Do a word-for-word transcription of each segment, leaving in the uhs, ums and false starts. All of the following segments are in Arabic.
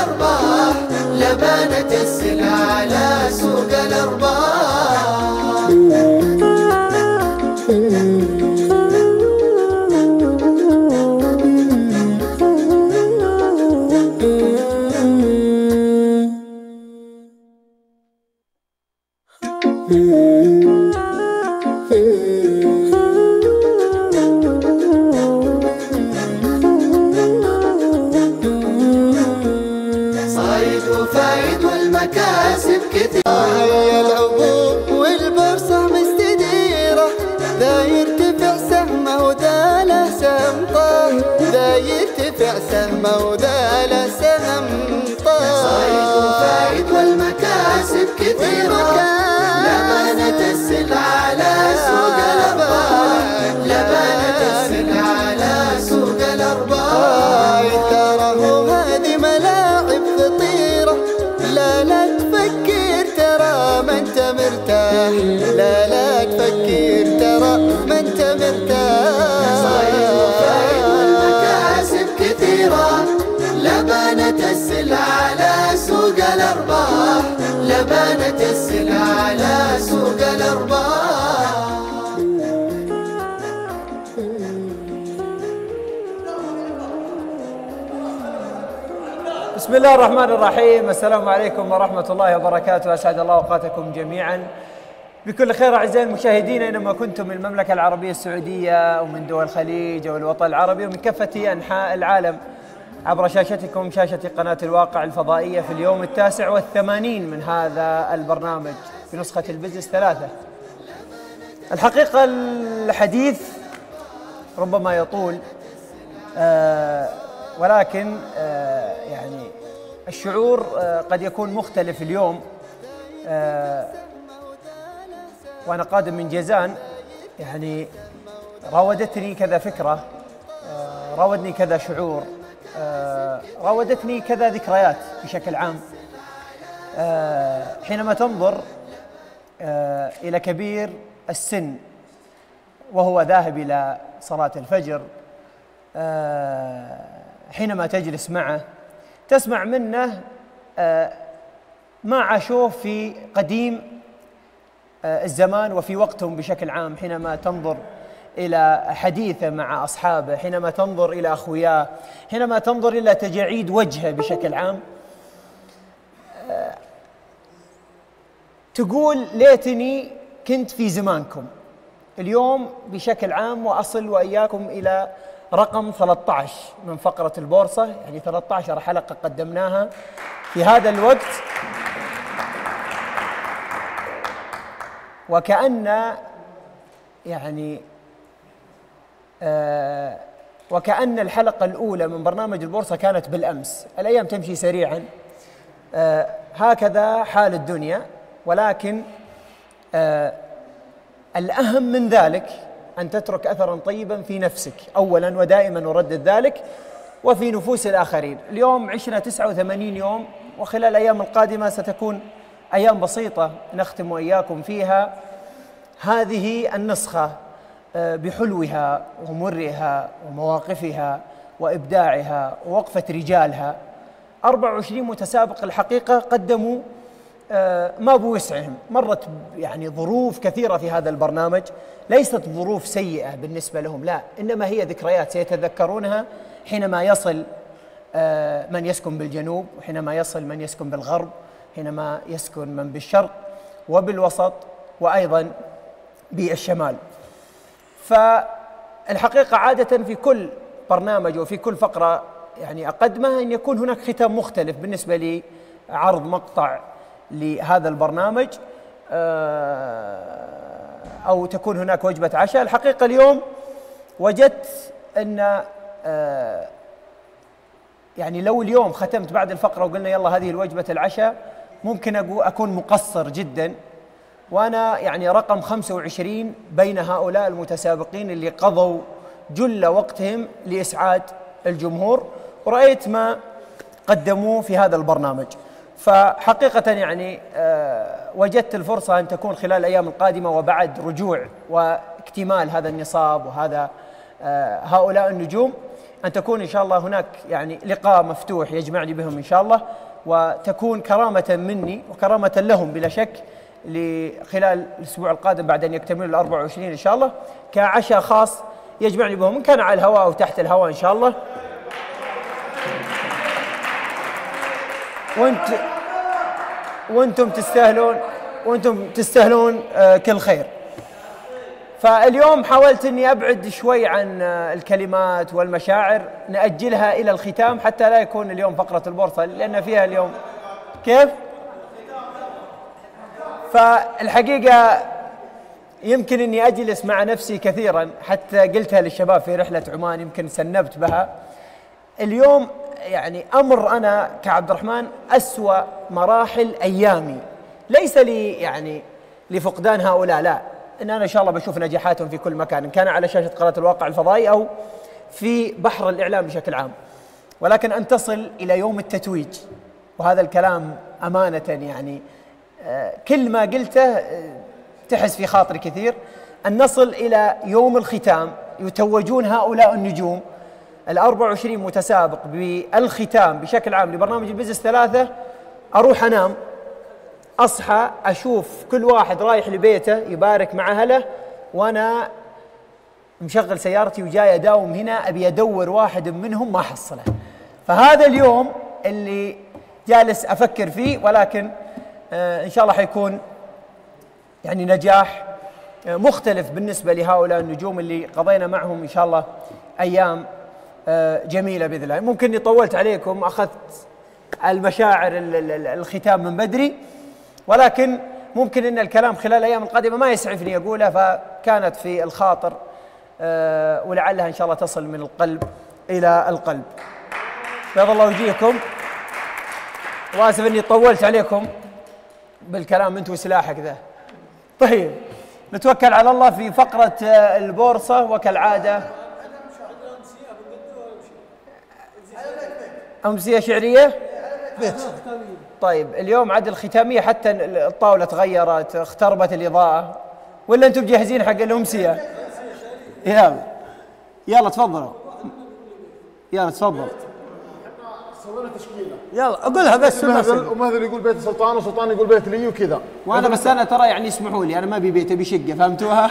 الأرباح، لبانة السلع على سوق الأرباح. صايد وفايد والمكاسب كثيرة، هي العبور والبورصة مستديرة، ذا يرتفع سهمه وذا له سهم طاح، ذا يرتفع سهمه وذا له سهم طاح. صايد وفايد والمكاسب كثيرة، لبانة السلع على سوق الأرباح، لبانة السلع على سوق الأرباح. ترى هذه ملاعب خطيرة، لا لا تفكر ترى ما انت مرتاح، لا لا تفكر ترى ما انت مرتاح. صايد وفايد والمكاسب كثيرة، لبانة السلع على سوق الأرباح، لبانة السلع على سوق الأرباح. بسم الله الرحمن الرحيم. السلام عليكم ورحمة الله وبركاته. أسعد الله أوقاتكم جميعا بكل خير أعزائي المشاهدين أينما كنتم، من المملكة العربية السعودية ومن دول الخليج والوطن العربي ومن كافة أنحاء العالم، عبر شاشتكم شاشة قناة الواقع الفضائية في اليوم التاسع والثمانين من هذا البرنامج في نسخة البزنس ثلاثة. الحقيقة الحديث ربما يطول، آه ولكن آه يعني الشعور آه قد يكون مختلف اليوم. آه وأنا قادم من جيزان، يعني راودتني كذا فكرة، آه راودني كذا شعور، آه راودتني كذا ذكريات بشكل عام. آه حينما تنظر آه إلى كبير السن وهو ذاهب إلى صلاة الفجر، آه حينما تجلس معه تسمع منه آه ما عاشوه في قديم آه الزمان وفي وقتهم بشكل عام، حينما تنظر إلى حديثه مع أصحابه، حينما تنظر إلى أخوياه، حينما تنظر إلى تجاعيد وجهه بشكل عام، آه تقول ليتني كنت في زمانكم. اليوم بشكل عام وأصل وإياكم إلى رقم ثلاثة عشر من فقرة البورصة، يعني ثلاثة عشر حلقة قدمناها في هذا الوقت، وكأن يعني آه وكأن الحلقة الأولى من برنامج البورصة كانت بالأمس. الأيام تمشي سريعا، آه هكذا حال الدنيا، ولكن آه الأهم من ذلك أن تترك أثراً طيباً في نفسك أولاً، ودائماً نردد ذلك، وفي نفوس الآخرين. اليوم عشنا تسعة وثمانين يوم، وخلال الأيام القادمة ستكون أيام بسيطة نختم وإياكم فيها هذه النسخة بحلوها ومرها ومواقفها وإبداعها ووقفة رجالها. أربعة وعشرين متسابق الحقيقة قدموا ما بوسعهم. مرت يعني ظروف كثيرة في هذا البرنامج، ليست ظروف سيئة بالنسبة لهم، لا، إنما هي ذكريات سيتذكرونها حينما يصل من يسكن بالجنوب، وحينما يصل من يسكن بالغرب، حينما يسكن من بالشرق وبالوسط وأيضا بالشمال. فالحقيقة عادة في كل برنامج وفي كل فقرة يعني أقدمها أن يكون هناك ختام مختلف بالنسبة لي، عرض مقطع لهذا البرنامج أو تكون هناك وجبة عشاء. الحقيقة اليوم وجدت أن يعني لو اليوم ختمت بعد الفقرة وقلنا يلا هذه الوجبة العشاء، ممكن أكون مقصر جدا، وأنا يعني رقم خمسة وعشرين بين هؤلاء المتسابقين اللي قضوا جل وقتهم لإسعاد الجمهور، ورأيت ما قدموه في هذا البرنامج. فحقيقة يعني أه وجدت الفرصة أن تكون خلال الأيام القادمة وبعد رجوع واكتمال هذا النصاب وهذا أه هؤلاء النجوم، أن تكون إن شاء الله هناك يعني لقاء مفتوح يجمعني بهم إن شاء الله، وتكون كرامة مني وكرامة لهم بلا شك خلال الأسبوع القادم بعد أن يكتملوا الأربع وعشرين إن شاء الله، كعشاء خاص يجمعني بهم إن كان على الهواء أو تحت الهواء إن شاء الله. وانت وانتم تستاهلون وانتم تستاهلون آه كل خير. فاليوم حاولت اني ابعد شوي عن آه الكلمات والمشاعر، نأجلها الى الختام حتى لا يكون اليوم فقرة البورصة لان فيها اليوم كيف؟ فالحقيقة يمكن اني اجلس مع نفسي كثيرا، حتى قلتها للشباب في رحلة عمان، يمكن سنبت بها. اليوم يعني أمر أنا كعبد الرحمن أسوأ مراحل أيامي، ليس لي يعني لفقدان هؤلاء، لا، إن أنا إن شاء الله بشوف نجاحاتهم في كل مكان، إن كان على شاشة قناة الواقع الفضائي أو في بحر الإعلام بشكل عام، ولكن أن تصل إلى يوم التتويج، وهذا الكلام أمانة يعني آه كل ما قلته آه تحس في خاطري كثير، أن نصل إلى يوم الختام يتوجون هؤلاء النجوم الأربع وعشرين متسابق بالختام بشكل عام لبرنامج البزنس ثلاثة. أروح أنام، أصحى أشوف كل واحد رايح لبيته يبارك مع أهله، وأنا مشغل سيارتي وجاي أداوم هنا أبي أدور واحد منهم ما حصله. فهذا اليوم اللي جالس أفكر فيه، ولكن آه إن شاء الله حيكون يعني نجاح آه مختلف بالنسبة لهؤلاء النجوم اللي قضينا معهم إن شاء الله أيام جميلة بإذن الله. ممكن إني طولت عليكم، أخذت المشاعر الختام من بدري، ولكن ممكن إن الكلام خلال الأيام القادمة ما يسعفني أقوله، فكانت في الخاطر ولعلها إن شاء الله تصل من القلب إلى القلب. بيض الله وجيهكم، وآسف إني طولت عليكم بالكلام أنت وسلاحك ذا. طيب نتوكل على الله في فقرة البورصة وكالعادة. أمسية شعرية؟ طيب اليوم عاد الختامية حتى الطاولة تغيرت، اختربت الإضاءة، ولا أنتم جاهزين حق الأمسية؟ يلا يلا تفضلوا، يلا تفضل. سوينا تشكيلة، يلا أقولها بس. ومهذا يقول بيت سلطان وسلطان يقول بيت لي وكذا. وأنا بس أنا ترى يعني اسمحوا لي، أنا ما أبي بيت أبي شقة، فهمتوها؟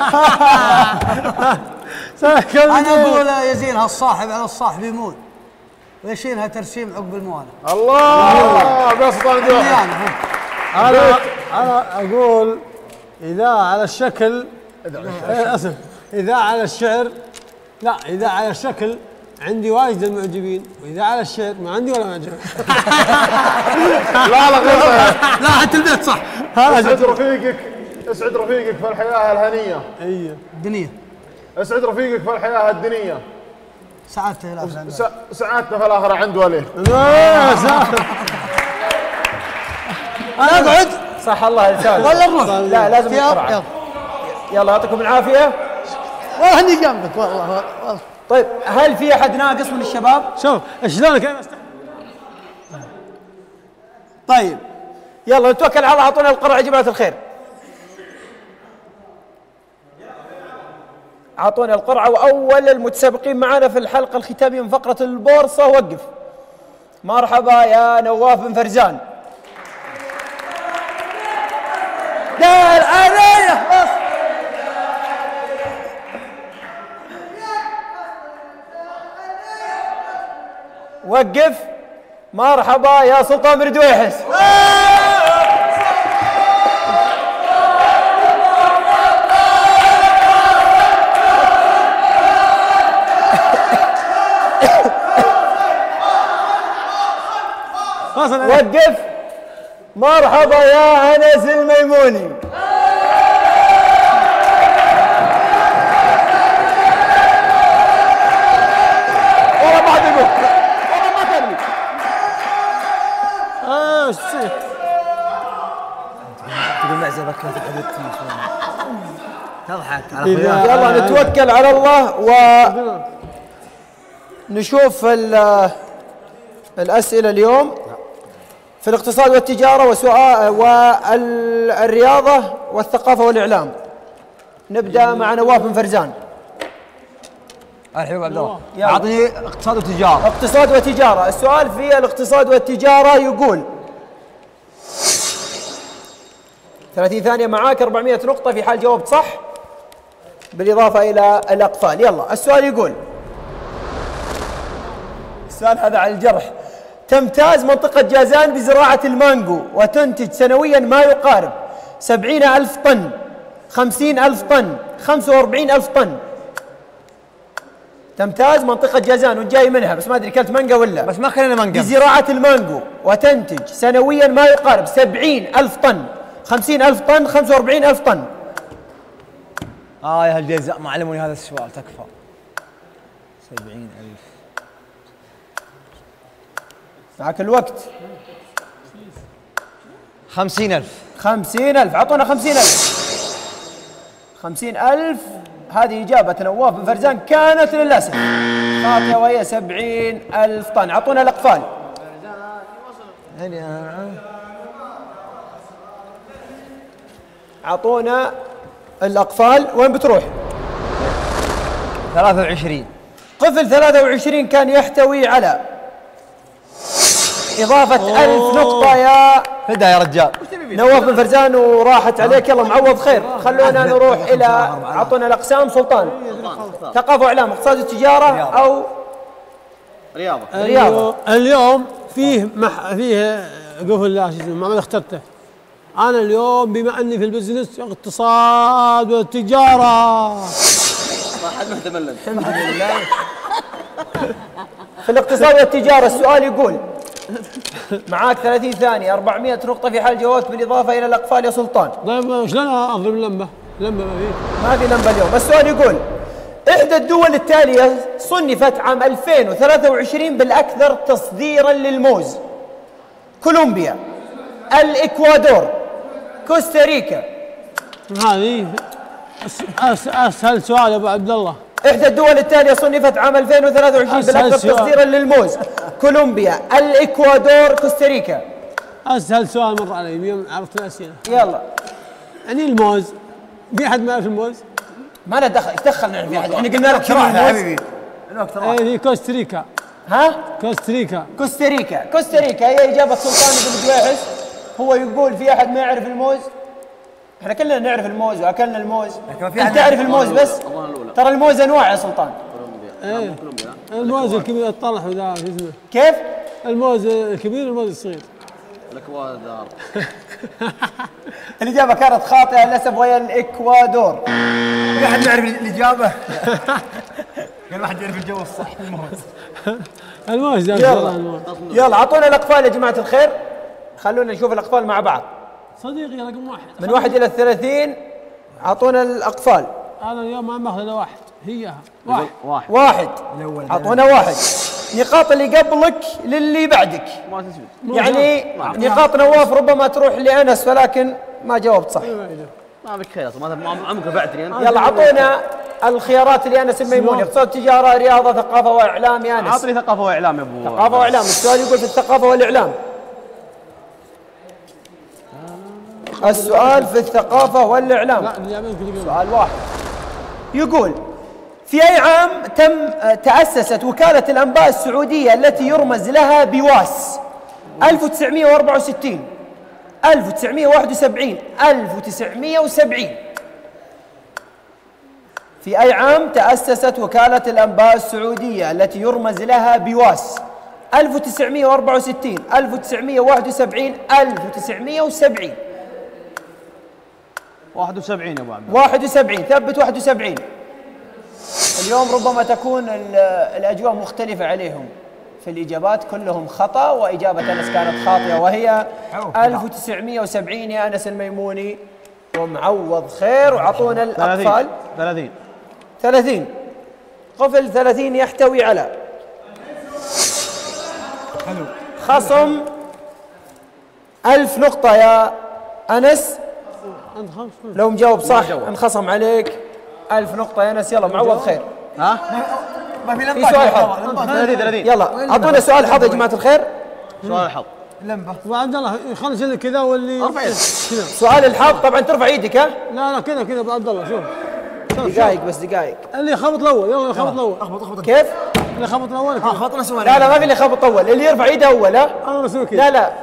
أنا أقول يزينها الصاحب على الصاحب يموت، ويشيلها ترسيم عقب الموالة. الله بس سلطان جوا. أنا أنا أقول إذا على الشكل أسف، إذا على الشعر لا، إذا على الشكل عندي واجد المعجبين، وإذا على الشعر ما عندي ولا معجب. لا لا غير لا حتى البيت صح. اسعد رفيقك، اسعد رفيقك في الحياة الهنية. ايوه الدنيا. اسعد رفيقك في الحياة الدنيا. سعادته الآخرة. سعادته في الآخرة عنده وليه. أنا أقعد. صح الله لسانك. ولا نروح؟ لا لازم بسرعة. يلا يعطيكم العافية. والله إني جنبك والله والله. طيب هل في أحد ناقص من الشباب؟ شوف شلونك أنا. طيب يلا نتوكل على الله، أعطونا القرعة يا جماعة الخير. أعطونا القرعة، وأول المتسابقين معنا في الحلقة الختامية من فقرة البورصة وقف. مرحبا يا نواف بن فرزان. دار علي بس. وقف. مرحبا يا سلطان بن دويحس. وقف. مرحبا يا أنس الميموني. والله ما حد يقول، والله ما ترمي. اه ايش تصير؟ تقول معزبك لا تقعد تضحك على اخوياك. يلا نتوكل على الله ونشوف الأسئلة اليوم في الاقتصاد والتجارة وسؤال والرياضة والثقافة والإعلام. نبدأ مع نواف بن فرزان. الحين ابو عبد الله يلا. اعطني اقتصاد وتجاره. اقتصاد وتجارة. السؤال في الاقتصاد والتجارة يقول ثلاثين ثانية معاك، أربعمائة نقطة في حال جاوبت صح بالإضافة إلى الأقفال. يلا السؤال يقول، السؤال هذا على الجرح. تمتاز منطقة جازان بزراعة المانجو وتنتج سنويا ما يقارب سبعين ألف طن، خمسين ألف طن، خمسة وأربعين ألف طن. تمتاز منطقة جازان وانت جاي منها، بس ما ادري كلت مانجا ولا بس ما خلينا مانجا. بزراعة المانجو وتنتج سنويا ما يقارب سبعين ألف طن، خمسين ألف طن، خمسة وأربعين ألف طن. اه يا هالجزاء ما علموني هذا السؤال، تكفى. سبعين ألف. معك الوقت. خمسين ألف. خمسين ألف. أعطونا خمسين ألف. خمسين ألف هذه إجابة نواف بن فرزان كانت للأسف خاطئة وهي سبعين ألف طن. أعطونا الأقفال. أعطونا الأقفال. وين بتروح؟ ثلاثة وعشرين. قفل ثلاثة وعشرين كان يحتوي على إضافة ألف نقطة يا فدا يا رجال. نواف بن فرزان وراحت عليك. يلا معوض خير. خلونا نروح إلى أعطونا الأقسام. سلطان ثقافة وإعلام، اقتصاد وتجارة أو رياضة. رياضة. اليوم فيه مح فيه قفل لا شو اسمه ما اخترته. انا اليوم بما اني في البزنس اقتصاد والتجاره. ما حد مهتم. الحمد لله. في الاقتصاد والتجارة السؤال يقول معاك ثلاثين ثانية، أربعمائة نقطة في حال جاوبت بالإضافة إلى الأقفال يا سلطان. طيب شلون اضرب اللمبه؟ لمبه ما فيه. ما في لمبة اليوم. السؤال يقول إحدى الدول التالية صنفت عام ألفين وثلاثة وعشرين بالأكثر تصديرا للموز: كولومبيا، الإكوادور، كوستاريكا. هذه أس- أس- اسهل سؤال يا ابو عبد الله. إحدى الدول التالية صنفت عام ألفين وثلاثة وعشرين أسهل بالأكثر سؤال. تصديرا للموز: كولومبيا، الإكوادور، كوستاريكا. اسهل سؤال مر علي اليوم عرفت الاسئله. يلا. يعني الموز، في احد ما يعرف الموز؟ ما له دخل. ايش دخلنا في احد؟ احنا قلنا لك شنو راح يا الموز؟ حبيبي. الوقت راح. ايه هي كوستاريكا. ها؟ كوستاريكا. كوستاريكا. كوستاريكا هي إجابة سلطان بن دويحس. هو يقول في أحد ما يعرف الموز؟ احنا كلنا نعرف الموز وأكلنا الموز. لكن في أنت أحد تعرف الموز بس؟ ترى الموز أنواع يا سلطان. ايه الموز الكبير الطلح وذا شو اسمه؟ كيف؟ الموز الكبير والموز الصغير. الإكوادور. الإجابة كانت خاطئة للأسف وهي الإكوادور. في احد يعرف الاجابه؟ قال ما حد يعرف الجو الصح. الموز. الموز يا يلا. الله الموز. يلا أعطونا الأقفال يا جماعة الخير. خلونا نشوف الأقفال مع بعض صديقي رقم واحد. من واحد إلى الثلاثين. أعطونا الأقفال. انا اليوم ما باخذ الا واحد، هي واحد. واحد. واحد. الأول. أعطونا واحد. نقاط اللي قبلك للي بعدك. ما تسوي. يعني نقاط نواف ربما تروح لأنس ولكن ما جاوبت صح. ما بك خير ما ما عمرك رفعتني انت. يلا أعطونا الخيارات لأنس الميموني: اقتصاد، تجارة، رياضة، ثقافة وإعلام. يا أنس عطني ثقافة وإعلام يا ابو. ثقافة وإعلام. السؤال يقول في الثقافة والإعلام. السؤال في الثقافة والإعلام. لا اللي عملت كذا قبل. سؤال واحد يقول في أي عام تم تأسست وكالة الأنباء السعودية التي يرمز لها بواس؟ ألف وتسعمائة وأربعة وستين، ألف وتسعمائة وواحد وسبعين، ألف وتسعمائة وسبعين. في أي عام تأسست وكالة الأنباء السعودية التي يرمز لها بواس؟ ألف وتسعمائة وأربعة وستين، ألف وتسعمائة وواحد وسبعين، ألف وتسعمائة وسبعين. واحد وسبعين يا ابو عبد. واحد وسبعين. ثبت واحد وسبعين. اليوم ربما تكون ال- الأجواء مختلفة عليهم في الإجابات، كلهم خطأ وإجابة أنس كانت خاطئة وهي ألف وتسعمائة وسبعين يا أنس الميموني ومعوض خير. وعطونا الأطفال. ثلاثين. ثلاثين. قفل ثلاثين يحتوي على خصم ألف نقطة يا أنس. انت خمس. لو مجاوب صح انخصم عليك ألف نقطة يا أنس. يلا معوض خير. ها؟ ما في في لمبات. سؤال حظ. ثلاثين ثلاثين. يلا أعطونا سؤال حظ يا جماعة الخير. سؤال الحظ. لمبه. ابو عبد الله خلص يدك كذا واللي ارفع يدك. كذا. سؤال الحظ طبعا ترفع ايدك. ها لا لا كذا كذا ابو عبد الله شوف. دقائق بس دقائق. اللي يخبط الاول، يلا يخبط الاول. اخبط اخبط كيف؟ اللي يخبط الاول. اه خبطنا سؤال. لا لا ما في اللي يخبط اول، اللي يرفع ايده اول. ها؟ انا بسوي كذا. لا لا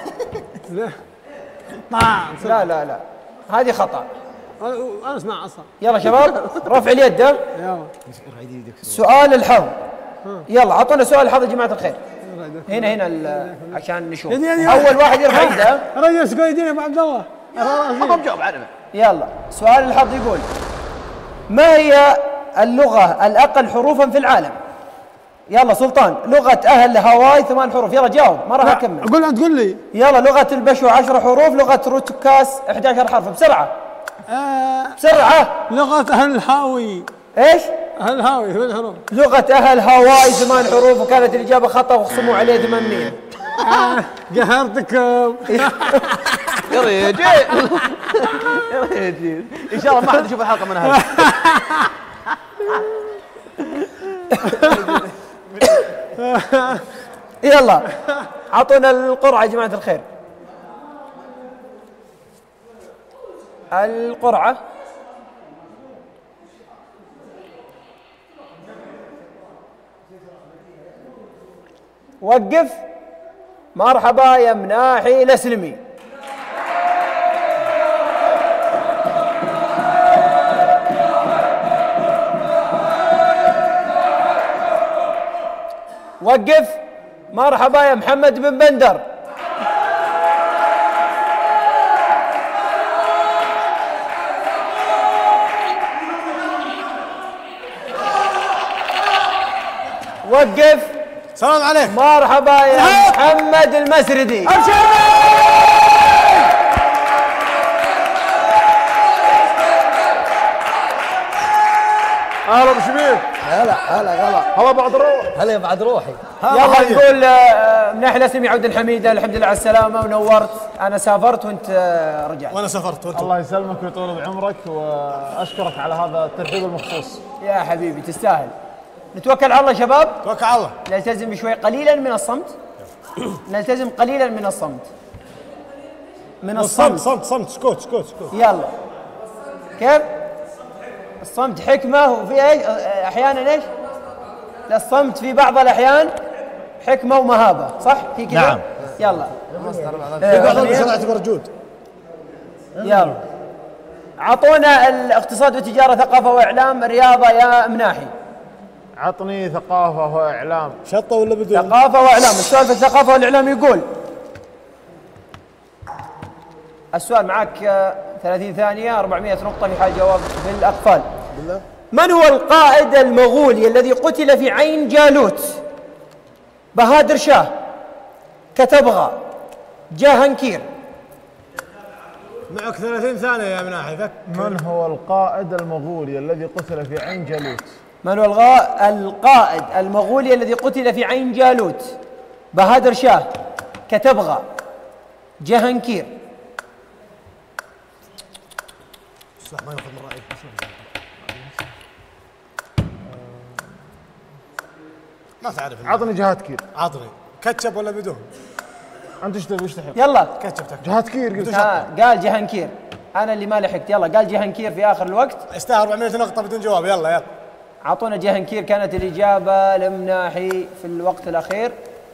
طبعا لا لا لا هذه خطأ. انا أنا اسمع اصلا. يلا شباب رفع اليد. ها؟ يلا سؤال الحظ. يلا اعطونا سؤال الحظ يا جماعة الخير. هنا هنا ال- عشان نشوف. يدي- يدي- اول واحد يرفع ايده. رجل اسكو يدين يا ابو عبد الله. ما بجاوب عنه. يلا سؤال الحظ يقول: ما هي اللغة الأقل حروفا في العالم؟ يلا سلطان. لغة أهل هاواي ثمان حروف. يلا جاوب ما راح أكمل. قول انت قول لي. يلا لغة البشو عشر حروف. لغة روتوكاس أحد عشر حرف. بسرعة آه بسرعة. لغة اهل الهاوي. ايش؟ اهل الهاوي ثمان حروف. لغة أهل هاواي ثمان حروف، وكانت الإجابة خطأ وخصموا عليه ثمانمية. آه قهرتكم. يا رجال يا رجال ان شاء الله ما حد يشوف الحلقه من هذا. يلا أعطونا القرعة يا جماعة الخير. القرعة وقف. مرحبا يا مناحي الاسلمي. وقف. مرحبا يا محمد بن بندر. وقف. سلام عليك. مرحبا يا محمد المسردي. اهلا بشبيك. هلا هلا هلا هلا بعد روح. هلا بعد روحي. يلا نقول آه، من ناحية الاسلمي عودا حميدا. الحمد لله على السلامة ونورت. أنا سافرت وأنت آه، رجعت. وانا سافرت وانت. الله يسلمك ويطول بعمرك واشكرك على هذا الترحيب المخصوص. يا حبيبي تستاهل. نتوكل على الله شباب. توكل على الله. نلتزم شوي قليلا من الصمت. نلتزم قليلا من الصمت. من صمت الصمت. صمت صمت سكوت سكوت سكوت. يلا كيف؟ الصمت حكمة وفي ايش؟ احيانا ايش؟ لا الصمت في بعض الاحيان حكمة ومهابة، صح؟ في كذا؟ نعم. يلا في بعض الأحيان اعتبر جود. يلا اعطونا الاقتصاد والتجارة ثقافة واعلام رياضة يا مناحي. عطني ثقافه واعلام. شطه ولا بدون؟ ثقافة واعلام. السؤال في الثقافة والاعلام يقول: السؤال معك آه، ثلاثين ثانية أربعمائة نقطة في حال جواب بالأقفال. بالله. من هو القائد المغولي الذي قتل في عين جالوت؟ بهادر شاه، كتبغى، جاهنكير. معك ثلاثين ثانية يا مناحي فك. من هو القائد المغولي الذي قتل في عين جالوت؟ من هو الغا... القائد المغولي الذي قتل في عين جالوت؟ بهادر شاه، كتبغى، جاهنكير. صح ما ياخذ من رأيك. ما تعرف. عطني جهات كير. عطني كاتشب ولا بدون؟ انت ايش تبي ايش تحب؟ يلا كاتشب تك. جهات كير قلت. آه قال جاهنكير. أنا اللي ما لحقت. يلا قال جاهنكير في آخر الوقت. يستاهل أربعمائة نقطة بدون جواب. يلا يلا. أعطونا جاهنكير. كانت الإجابة لمناحي في الوقت الأخير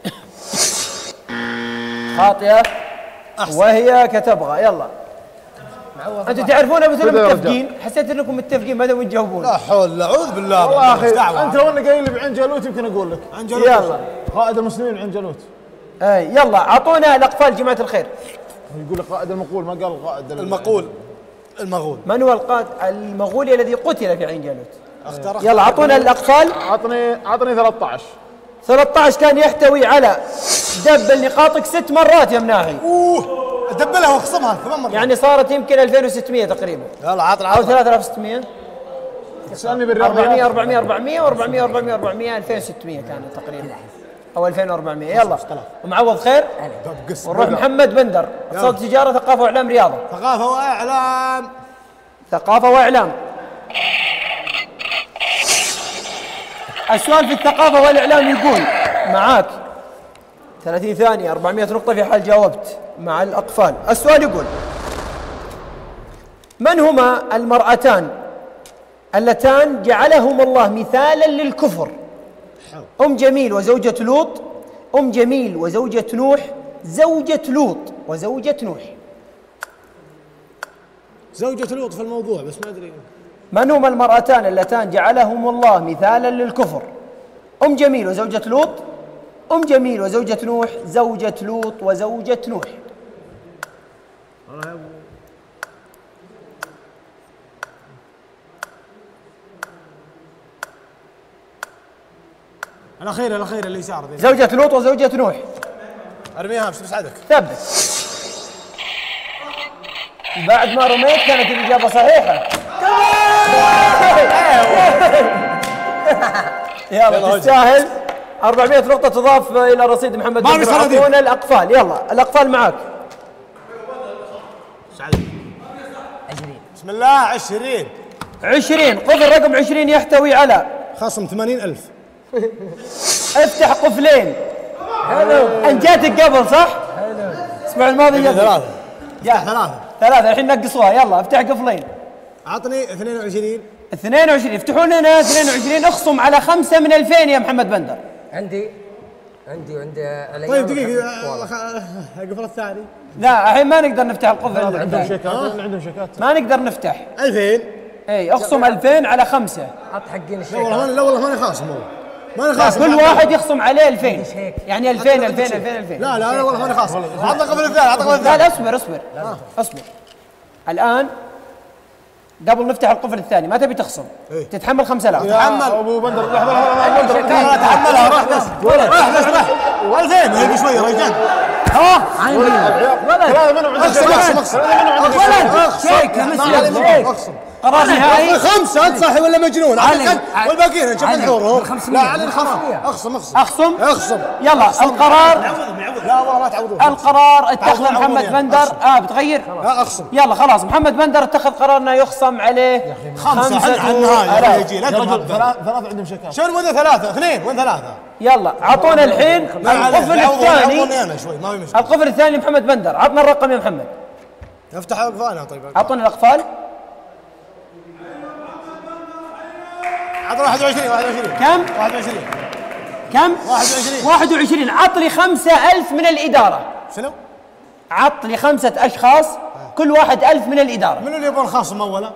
خاطئة وهي كتبغى. يلا أنتم تعرفون مثل كذا يا متفقين. حسيت أنكم متفقين ما تبون تجاوبون. لا حول لا أعوذ بالله. والله يا مالكش اخي دعوة. انت لو انك قايل لي بعين جالوت يمكن اقول لك. عن جلوس. يلا قائد المسلمين عين جالوت. أي يلا أعطونا الأقفال جماعة الخير. يقول لك قائد المقول ما قال قائد ال- المقول. المغول. من هو القائد المغولي الذي قتل في عين جالوت؟ اختار. يلا أعطونا الأقفال. عطني عطني ثلاثة عشر. ثلاثة عشر كان يحتوي على دبل نقاطك ست مرات يا مناحي. اوه دبلها واخصمها ثمان مرات. يعني صارت يمكن ألفين وستمائة تقريبا يلا عطنا أو عطنا. ثلاثة آلاف وستمائة. اسالني بالرياضيات. أربعمائة أربعمائة أربعمائة و400 أربعمائة أربعمائة ألفين وستمائة كانت تقريبا او ألفين وأربعمائة. يلا ومعوض خير قس. ونروح محمد بندر. اقتصاد تجاره ثقافه واعلام رياضه. ثقافة وإعلام. ثقافه واعلام. السؤال في الثقافه والاعلام يقول معاك ثلاثين ثانيه أربعمائة نقطه في حال جاوبت مع الاقفال. السؤال يقول: من هما المرأتان اللتان جعلهم الله مثالا للكفر. أم جميل وزوجة لوط، أم جميل وزوجة نوح، زوجة لوط وزوجة نوح. زوجة لوط في الموضوع بس ما أدري. من هما المرأتان اللتان جعلهم الله مثالا للكفر؟ أم جميل وزوجة لوط، أم جميل وزوجة نوح، زوجة لوط وزوجة نوح. الأخيرة الأخيرة اللي يسار ذي. زوجة لوط وزوجة نوح. أرميها مش بساعدك. ثبت. بعد ما رميت كانت الإجابة صحيحة. يلا تستاهل. أربعمائة نقطة تضاف إلى رصيد محمد بن عطونا الأقفال. يلا الأقفال معاك. بسم الله. عشرين. عشرين. قفل رقم عشرين يحتوي على خصم ثمانين ألف. افتح قفلين. حلو. أنت جاتك قبل صح؟ حلو. الأسبوع الماضي قبل. ثلاثة. افتح ثلاثة. ثلاثة الحين نقصوها. يلا افتح قفلين. أعطني اثنين وعشرين. اثنين وعشرين. افتحوا لنا اثنين وعشرين. اخصم على خمسة من ألفين يا محمد بندر. عندي عندي وعند الأيام. طيب دقيقة القفل الثاني. لا الحين ما نقدر نفتح القفل. عندهم شيكات عندهم شيكات. ما نقدر نفتح. ألفين. اي اخصم ألفين على خمسة. حط حقين لا والله لا والله ماني خاصم والله. ماني خاصم. كل واحد يخصم عليه ألفين. يعني ألفين ألفين ألفين ألفين. لا لا لا والله ماني خاصم. عطنا قفل الثاني عطنا قفل لا الثاني. لا اصبر اصبر اصبر. الآن قبل نفتح القفل الثاني ما تبي تخصم. إيه؟ تتحمل خمسة آلاف. تحمل ابو بندر. لحظه لحظه بندر تحملها. راح بس راح بس راح ألفين هي شويه رجال. ها عندي ولد اخصم اخصم اخصم ولد شيك شيك. قرار نهائي. خمسه انت صاحي ولا مجنون؟ والباقيين نشوف نحورهم. لا علي الحرام. اخصم اخصم اخصم اخصم. يلا القرار. لا والله ما تعوضون. القرار اتخذ محمد بندر. اه بتغير؟ لا اخصم. يلا خلاص محمد بندر اتخذ قرار انه يخصم عليه خمسه على النهايه يجي لا ترد. ثلاثة عندهم شيكات. شنو وين ثلاثه؟ اثنين وين ثلاثه؟ يلا اعطونا الحين القفل الثاني. انا شوي ما في مشكله. القفل الثاني محمد بندر. عطنا الرقم يا محمد. افتح اقفالها طيب. اعطونا الاقفال. عطنا واحد وعشرين واحد وعشرين. كم؟ واحد وعشرين. كم؟ واحد وعشرين. واحد وعشرين. عط لي خمسة ألف من الإدارة. شنو؟ عط لي خمسة أشخاص كل واحد ألف من الإدارة. منو اللي يبغى الخاصم اولا؟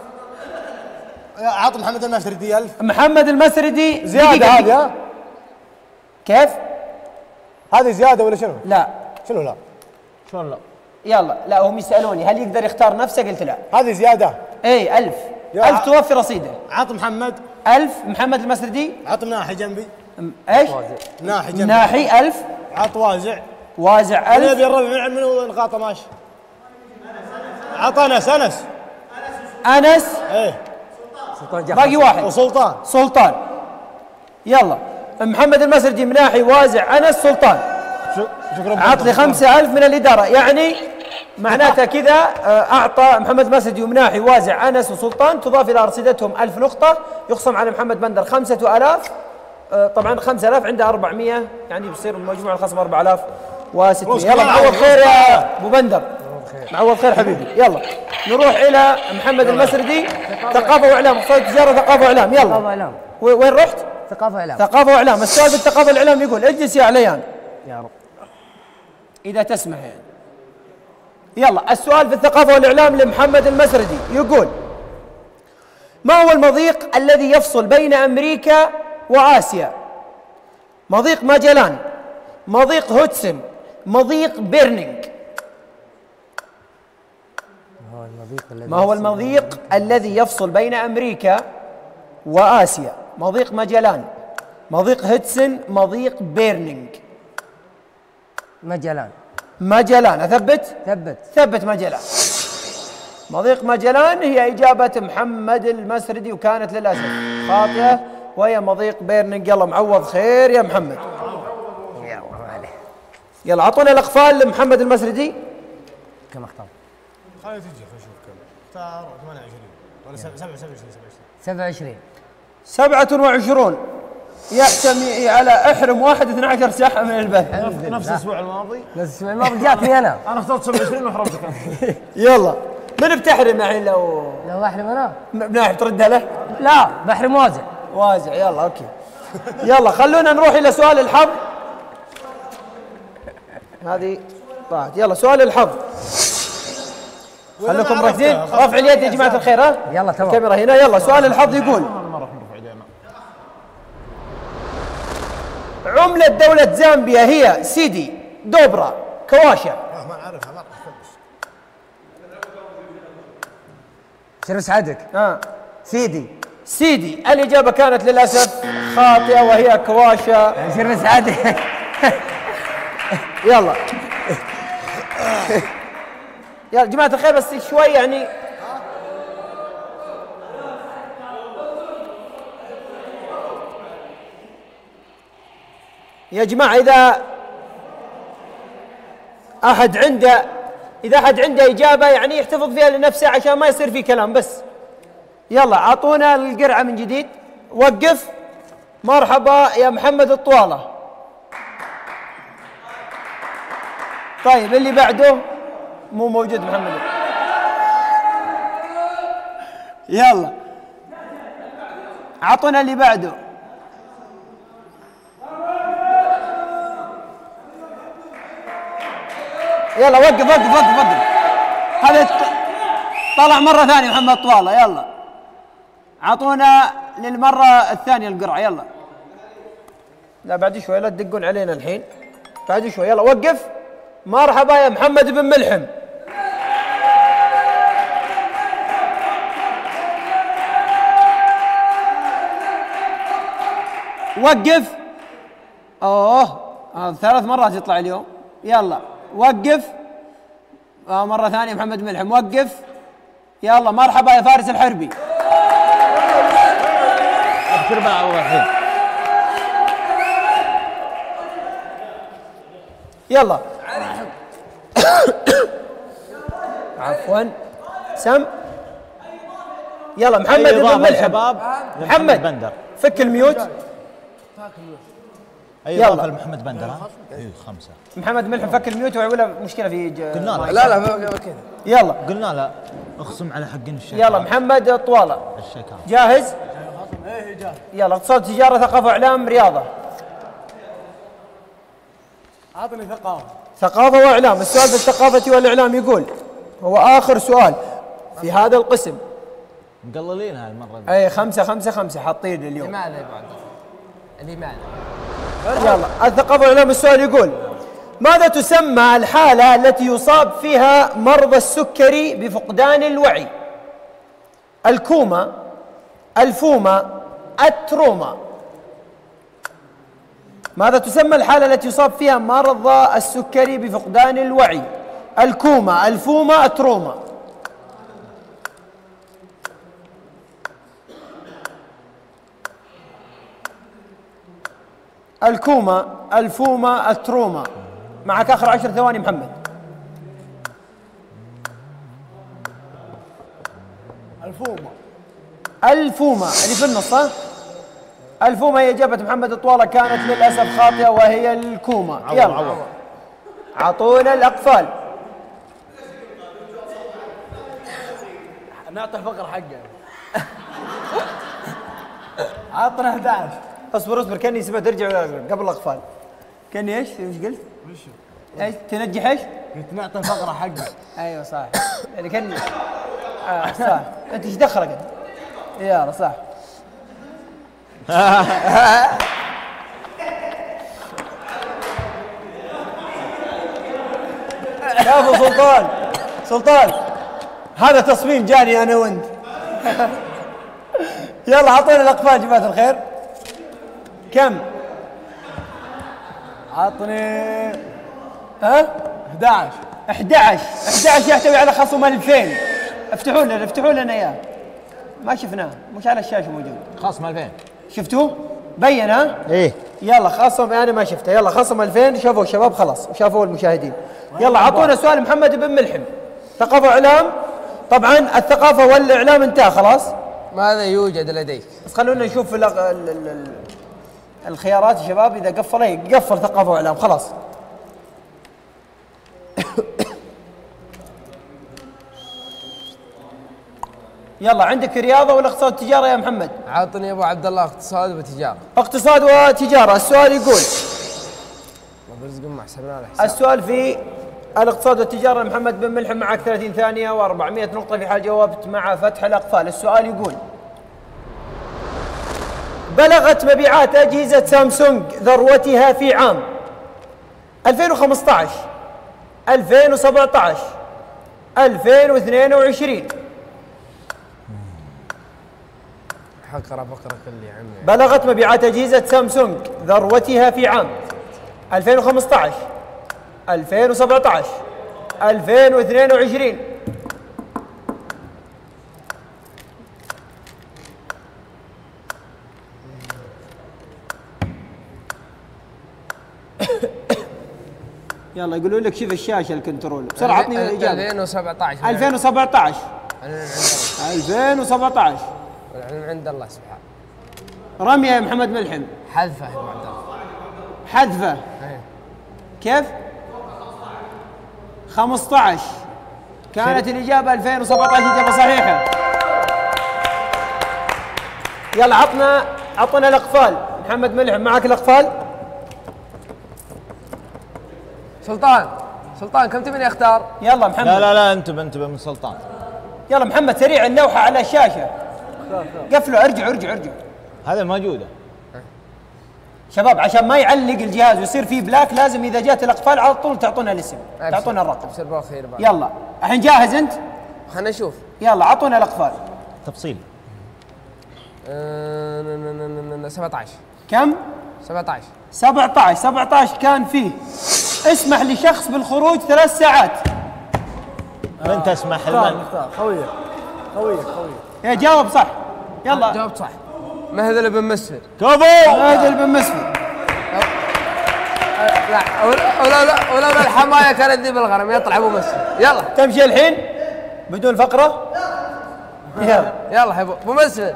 عط محمد المسردي ألف. محمد المسردي زيادة هذه ها؟ كيف؟ هذه زيادة ولا شنو؟ لا. شنو لا؟ شلون لا؟ يلا لا هم يسألوني هل يقدر يختار نفسه؟ قلت لا. هذه زيادة. اي ألف. ألف توفي رصيده. عط محمد. ألف. محمد المسردي. عط ناحي جنبي. ايش؟ ناحي جنبي. ناحي ألف. عط وازع. وازع ألف. يبي الربع من منو نقاطه ماشي. عط انس انس. أنس. ايه. باقي واحد. وسلطان. سلطان. يلا محمد المسردي من ناحي وازع أنس سلطان. شكرا. عط لي خمسة ألف من الإدارة يعني معناته كذا أعطى محمد المسردي ومناحي وازع أنس وسلطان تضاف إلى رصيدتهم ألف نقطة. يخصم على محمد بندر خمسة آلاف. طبعا خمسة آلاف عنده أربعمائة يعني بيصير مجموع الخصم أربعة آلاف وستمائة. يلا معوض خير يا أبو بندر. معوض خير حبيبي. يلا نروح إلى محمد المسردي. ثقافة وإعلام. اقتصاد تجارة ثقافة وإعلام. يلا ثقافة وإعلام. وين رحت؟ ثقافة وإعلام. ثقافة وإعلام. السؤال في الثقافة والإعلام يقول اجلس يا عليان يا رب إذا تسمح يعني. يلا السؤال في الثقافة والإعلام لمحمد المسردي يقول ما هو المضيق الذي يفصل بين أمريكا وآسيا؟ مضيق ماجلان، مضيق هودسون، مضيق بيرنينغ. ما هو المضيق الذي يفصل بين أمريكا وآسيا؟ مضيق ماجلان، مضيق هودسون، مضيق بيرنينغ. مجلان. ماجلان. أثبت؟ ثبت. ثبت ماجلان. مضيق ماجلان هي إجابة محمد المسردي وكانت للأسف خاطئة وهي مضيق بيرنينغ. يلا معوض خير يا محمد. يا الله عليه. يلا أعطونا الأقفال لمحمد المسردي. كم اختار؟ خلينا تجي خلينا نشوف كم. اختار ثمانية وعشرين ولا سبعة وعشرين. سبعة وعشرين. سبعة وعشرون يحتمي على احرم واحد اثني عشر ساعة من البث. نفس الاسبوع الماضي. نفس الاسبوع الماضي جاتني انا. انا اخترت سبعة وعشرين وحرمتك. يلا من بتحرم الحين لو لو بحرم انا؟ بناحي تردها له؟ لا بحرم وازع. وازع يلا اوكي. يلا خلونا نروح الى سؤال الحظ. هذه طلعت. يلا سؤال الحظ. خليكم مركزين. رفع اليد يا جماعه الخير ها؟ يلا تمام. الكاميرا هنا. يلا سؤال الحظ يقول ما راح نرفع ايدينا. عملة دولة زامبيا هي سيدي، دوبرا، كواشا. ما اعرفها ما شنو سعدك؟ ها سيدي. سيدي. الإجابة كانت للأسف خاطئة وهي كواشا. شنو سعدك؟ يلا يا جماعة الخير بس شوي يعني يا جماعة إذا أحد عنده إذا أحد عنده إجابة يعني يحتفظ فيها لنفسه عشان ما يصير في كلام بس. يلا أعطونا القرعة من جديد. وقف. مرحبا يا محمد الطوالة. طيب اللي بعده مو موجود محمد. يلا أعطونا اللي بعده. يلا وقف وقف وقف وقف. هذا طلع مرة ثانية محمد طوالة. يلا أعطونا للمرة الثانية القرعة. يلا لا بعد شوي لا تدقون علينا الحين. بعد شوي يلا وقف. مرحبا يا محمد بن ملحم. وقف. اوه هذا ثلاث مرات يطلع اليوم. يلا وقف. آه مرة ثانية محمد بن ملحم. وقف. يلا مرحبا يا فارس الحربي. ابشر بالعوض الحين. يلا عفوا سم. يلا محمد بن ملحم. شباب محمد بندر. فك الميوت. اي يلا. اضافه لمحمد بندر ها؟ اي خمسه. محمد ملحم فك الميوت ولا مشكلة في ج... قلنا له. لا لا كذا. يلا قلنا له اخصم على حق الشيكات. يلا محمد طوالة الشيكات. جاهز؟ يلا اقتصاد تجارة ثقافة اعلام رياضة. اعطني ثقافه. ثقافة واعلام. السؤال في الثقافة والاعلام يقول هو اخر سؤال في هذا القسم. مقللين هاي المره دي. اي خمسة خمسة خمسة حاطين اليوم. لماذا يا بعد؟ لماذا؟ يلا الثقافة والاعلام. السؤال يقول ماذا تسمى الحالة التي يصاب فيها مرضى السكري بفقدان الوعي؟ الكوما، الفوما، التروما. ماذا تسمى الحالة التي يصاب فيها مرضى السكري بفقدان الوعي؟ الكوما، الفوما، التروما. الكوما، الفوما، التروما. معك آخر عشر ثواني محمد. الفومه. الفوما اللي في النص ها؟ الفوما هي إجابة محمد الطوالة كانت للأسف خاطئة وهي الكوما. يلا عوض. أعطونا الأقفال. نعطي الفقر حقه. عطنا احد عشر. اصبر اصبر كاني سمعت ارجع قبل الأقفال. كاني ايش؟ ايش قلت؟ ايش؟ تنجح ايش؟ قلت نعطي الفقره حقه. ايوه صح. يعني كاني آه صح. انت ايش دخلك انت؟ يلا صح. شافوا سلطان سلطان هذا تصميم جاني انا وانت. يلا اعطونا الاقفال يا جماعه الخير. كم؟ عطني ها؟ احد عشر. احد عشر. احد عشر يحتوي على خصم ألفين. افتحوا لنا افتحوا لنا اياه. ما شفناه مش على الشاشه موجود. خصم ألفين. شفتوه؟ بين ها؟ ايه. يلا خصم انا ما شفته. يلا خصم ألفين. شافوا الشباب خلاص وشافوا المشاهدين. يلا اعطونا سؤال محمد بن ملحم. ثقافه واعلام. طبعا الثقافه والاعلام انتهى خلاص. ماذا يوجد لديك؟ بس خلونا نشوف ال ال ال الخيارات يا شباب. اذا قفل اي قفل ثقافه واعلام خلاص. يلا عندك رياضة ولا اقتصاد وتجارة يا محمد؟ عاطني يا ابو عبد الله اقتصاد وتجاره. اقتصاد وتجارة. السؤال يقول ابو رزق ما حسبنا له حساب. السؤال في الاقتصاد والتجارة. محمد بن ملحم معك ثلاثين ثانية وأربعمائة نقطة في حال جاوبت مع فتح الأقفال. السؤال يقول بلغت مبيعات أجهزة سامسونج ذروتها في عام ألفين وخمسة عشر ألفين وسبعة عشر ألفين واثنين وعشرين. حقرا بقرا كل يا عمي. بلغت مبيعات أجهزة سامسونج ذروتها في عام ألفين وخمسة عشر ألفين وسبعة عشر ألفين واثنين وعشرين. يلا يقولوا لك شوف الشاشة الكنترول بسرعة. عطني الإجابة. ألفين وسبعة عشر ألفين وسبعة عشر ألفين وسبعة عشر. والعلم عند الله سبحانه. رمية يا محمد ملحم. حذفه يا ابو عبد الله. حذفة. إيه. كيف؟ خمسة عشر. كانت الإجابة ألفين وسبعة عشر إجابة صحيحة. يلا عطنا عطنا الأقفال. محمد ملحم معك الأقفال. سلطان سلطان كم تبني اختار؟ يلا محمد. لا لا لا انتبه انتبه من سلطان. يلا محمد سريع اللوحة على الشاشة. قفلوا ارجعوا ارجعوا ارجعوا. هذه موجودة شباب عشان ما يعلق الجهاز ويصير فيه بلاك لازم إذا جات الأقفال على طول تعطونا الاسم تعطونا الرقم. ابشر بالخير بقى. يلا الحين جاهز أنت؟ خلنا نشوف. يلا عطونا الأقفال. تفصيل. أه ن- ن- ن- ن- سبعة عشر. كم؟ سبعة عشر. سبعة عشر. سبعة عشر كان فيه اسمح لشخص بالخروج ثلاث ساعات. من تسمح اختار لمن؟ اختار خويك خويك خويك. يا جاوب صح. يلا جاوبت صح. مهذل بن مسفر. كفو. هذا بن مسفر. لا ولا ولا الحمايه كانت ذي بالغرم يطلع ابو مسفر. يلا تمشي الحين بدون فقرة. يلا يلا يا ابو ابو مسفر.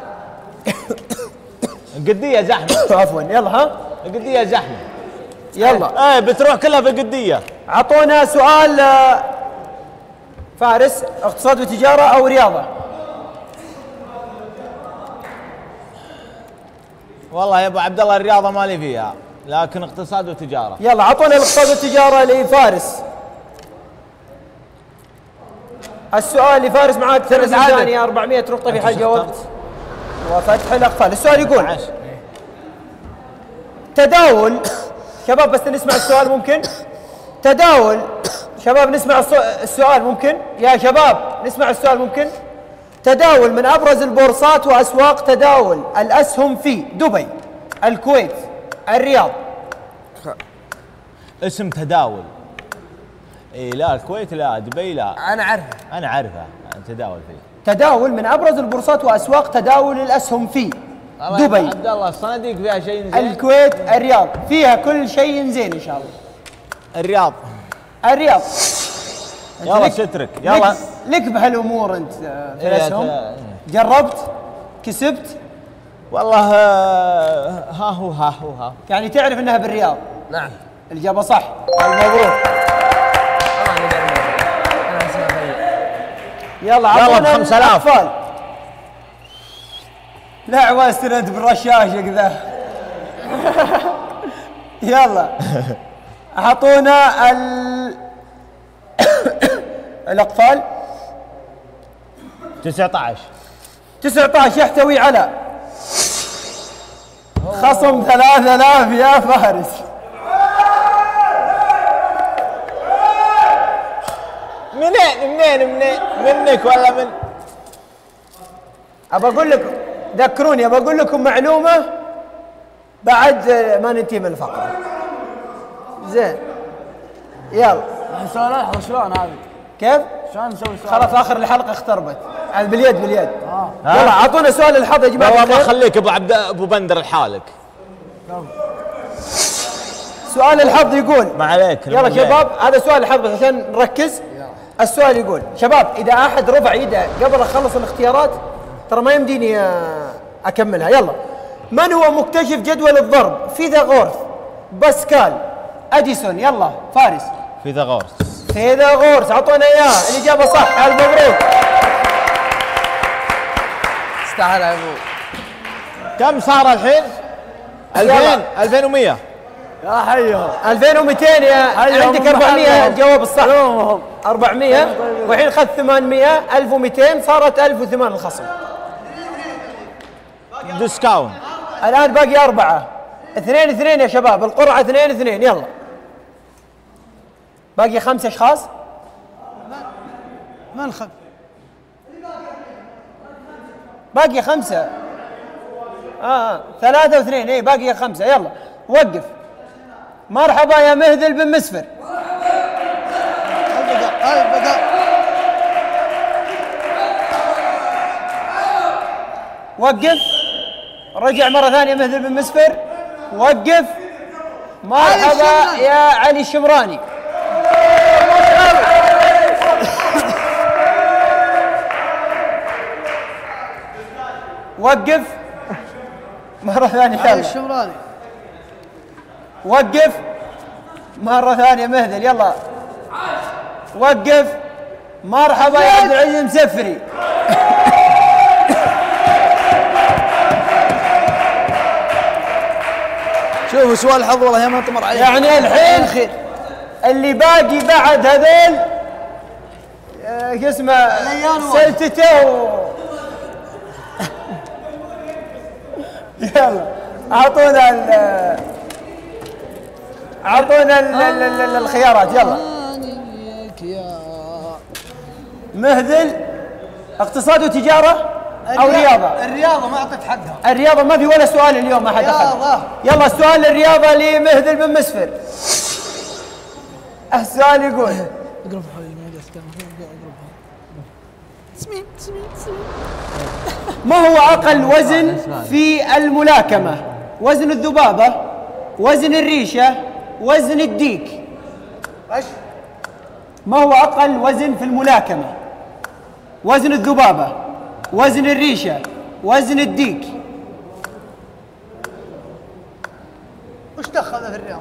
القدية زحمة. عفوا يلا ها القدية زحمة. يلا ايه بتروح كلها في القدية. عطونا سؤال. آه، فارس اقتصاد وتجارة أو رياضة؟ والله يا ابو عبد الله الرياضة مالي فيها لكن اقتصاد وتجارة. يلا عطونا الاقتصاد والتجارة لفارس. السؤال لفارس معك ثلاثين ثانية أربعمائة نقطة في حال جاوبت وفتح الأقفال. السؤال يقول تداول شباب بس نسمع السؤال ممكن؟ تداول شباب نسمع السؤال ممكن؟ يا شباب نسمع السؤال ممكن؟ تداول من أبرز البورصات وأسواق تداول الأسهم في دبي الكويت الرياض. اسم تداول. اي لا الكويت لا دبي لا. انا عارفه. انا عارفه تداول فيه. تداول من أبرز البورصات وأسواق تداول الأسهم في دبي عبد الله الصناديق فيها شيء زين. الكويت الرياض. فيها كل شيء زين إن شاء الله. الرياض. الرياض. يلا لك سترك يلا. لك, لك بهالأمور أنت في إيه الأسهم. ت- جربت كسبت والله آه، ها هو ها هو ها. يعني تعرف أنها بالرياض. نعم. الإجابة صح. مبروك. انا اسمع خير. يلا عطونا بخمس آلاف. الأطفال. لا عواستر أنت بالرشاشة كذا. يلا أعطونا ال الأقفال. تسعة عشر. تسعة عشر يحتوي على خصم ثلاثة آلاف يا فارس. منين منين منين منك ولا من؟ أبى أقول لكم ذكروني أبى أقول لكم معلومة بعد ما ننتهي من الفقرة. زين يلا سؤال لحظة شلون هذه؟ كيف؟ شلون نسوي سؤال؟ خلاص آخر الحلقة اختربت. يعني باليد باليد. آه. يلا أعطونا سؤال الحظ يا جماعة والله ما الخير. خليك ابو عبد ابو بندر لحالك. سؤال الحظ يقول ما عليك. يلا شباب هذا سؤال الحظ بس عشان نركز. السؤال يقول شباب إذا أحد رفع يده قبل أخلص الاختيارات ترى ما يمديني آه، أكملها. يلا من هو مكتشف جدول الضرب؟ فيثاغورس باسكال أديسون. يلا فارس. فيثاغورس. فيثاغورس. أعطونا إياه الإجابة صح. ألف مبروك. يستاهل يا ابو. كم صار الحين؟ ألفين ألفين ومئة. يا حيهم ألفين ومئتين يا عندك أربعمئة. الجواب الصح أربعمئة، والحين اخذت ثمانمئة. ألف ومئتين صارت ألف وثمانية الخصم. ديسكاونت. الآن باقي أربعة. اثنين اثنين يا شباب، القرعة اثنين اثنين. يلا باقي خمس أشخاص. ما نخب باقي خمسة. آه, آه. ثلاثة واثنين. إيه باقي خمسة. يلا وقف. مرحبا يا مهذل بن مسفر. وقف. رجع مرة ثانية مهذل بن مسفر. وقف. مرحبا يا علي الشمراني. وقف مرة ثانية. علي الشمراني. وقف مرة ثانية مهذل. يلا وقف. مرحبا يا عبد العزيز المسفري. شوفوا سؤال الحظ والله يا ما تمر عليك. يعني الحين اللي باقي بعد هذول شو اسمه سلتته و... يلا اعطونا ال اعطونا ال ال ال الخيارات. يلا مهذل اقتصاد وتجاره او رياضه؟ الرياضة ما أعطيت حقها. الرياضه ما في ولا سؤال اليوم ما حد اخذ. يلا السؤال الرياضه لمهذل بن مسفر. السؤال يقول اقرب حولي الموضوع سمين سمين سمين. ما هو أقل وزن في الملاكمة؟ وزن الذبابة، وزن الريشة، وزن الديك. ما هو أقل وزن في الملاكمة؟ وزن الذبابة، وزن الريشة، وزن الديك. وش دخل في الرياضة؟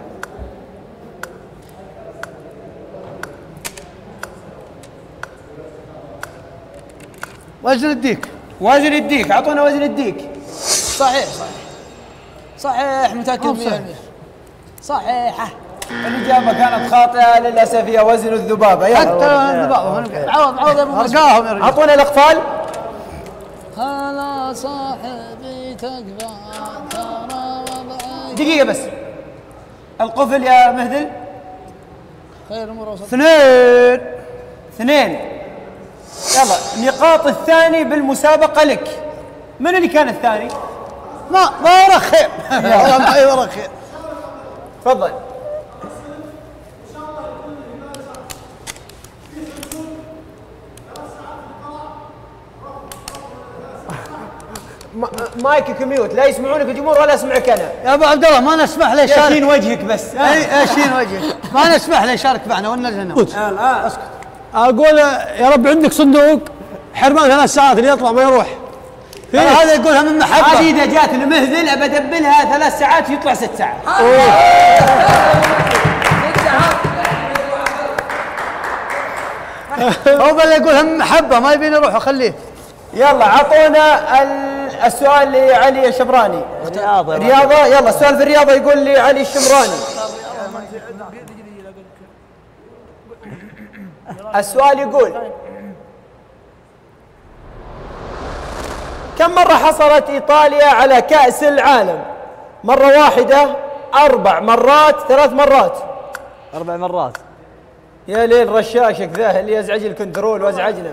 وزن الديك. وزن الديك. أعطونا وزن الديك. صحيح صحيح صحيح متأكد مئة بالمئة. صحيحة. الإجابة كانت خاطئة للأسف، هي وزن الذبابة. يلا حتى الذبابة. عوض عوض يا ابو مسلم. أعطونا الأقفال. هلا صاحبي تقبل ترى وضعي. دقيقة بس. القفل يا مهذل. خير الأمور وسط. اثنين اثنين. يلا نقاط الثاني بالمسابقة لك. من اللي كان الثاني؟ ما ما ورا خير. والله معي ورا خير. تفضل. مايكك ميوت، لا يسمعونك الجمهور ولا اسمعك انا. يا ابو عبد الله ما نسمح له يشارك. يشين وجهك بس. اي اشين وجهك. ما نسمح له يشارك معنا ولا هنا. لا اسكت. اقول يا رب عندك صندوق حرمان ثلاث ساعات اللي يطلع ما يروح. هذا يقولها من محبه. هذه اذا جات المهذل ابى ادبلها ثلاث ساعات يطلع ست ساعات. هو بل يقولها من محبه ما يبين يروح وخليه. يلا عطونا السؤال لعلي الشمراني. رياضة. رياضة. يلا السؤال في الرياضة يقول لي علي الشمراني. السؤال يقول كم مرة حصلت إيطاليا على كأس العالم؟ مرة واحدة، أربع مرات، ثلاث مرات؟ أربع مرات. يا ليل رشاشك ذا اللي يزعج الكنترول وازعجنا.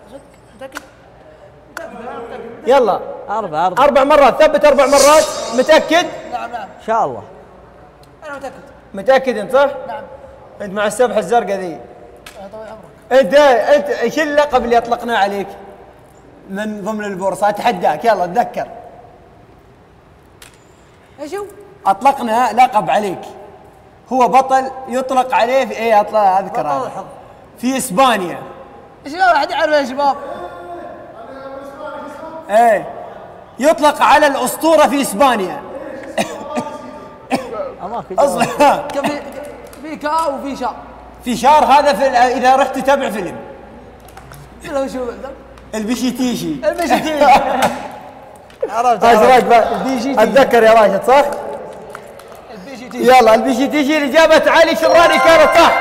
يلا أربع أربع أربع مرات. ثبت أربع مرات. متأكد؟ نعم نعم إن شاء الله. أنا متأكد. متأكد أنت صح؟ نعم. أنت مع السبحة الزرقاء ذي. طوي عمرك. أنت أنت إيش اللقب اللي أطلقناه عليك؟ من ضمن البورصة أتحداك. يلا تذكر. ايش هو؟ أطلقنا لقب عليك. هو بطل يطلق عليه في إيه أطلع أذكر هذا. في إسبانيا. ايش لا واحد يعرف يا شباب؟ إيه يطلق على الأسطورة في إسبانيا. أصلا في في كا وفي شا. في شار هذا في إذا رحت تتابع فيلم. لو شو البشيتيشي. المشي عرفت اتذكر يا راشد صح؟ يلا البي جي تي جي اجابه علي شراني كانت صح.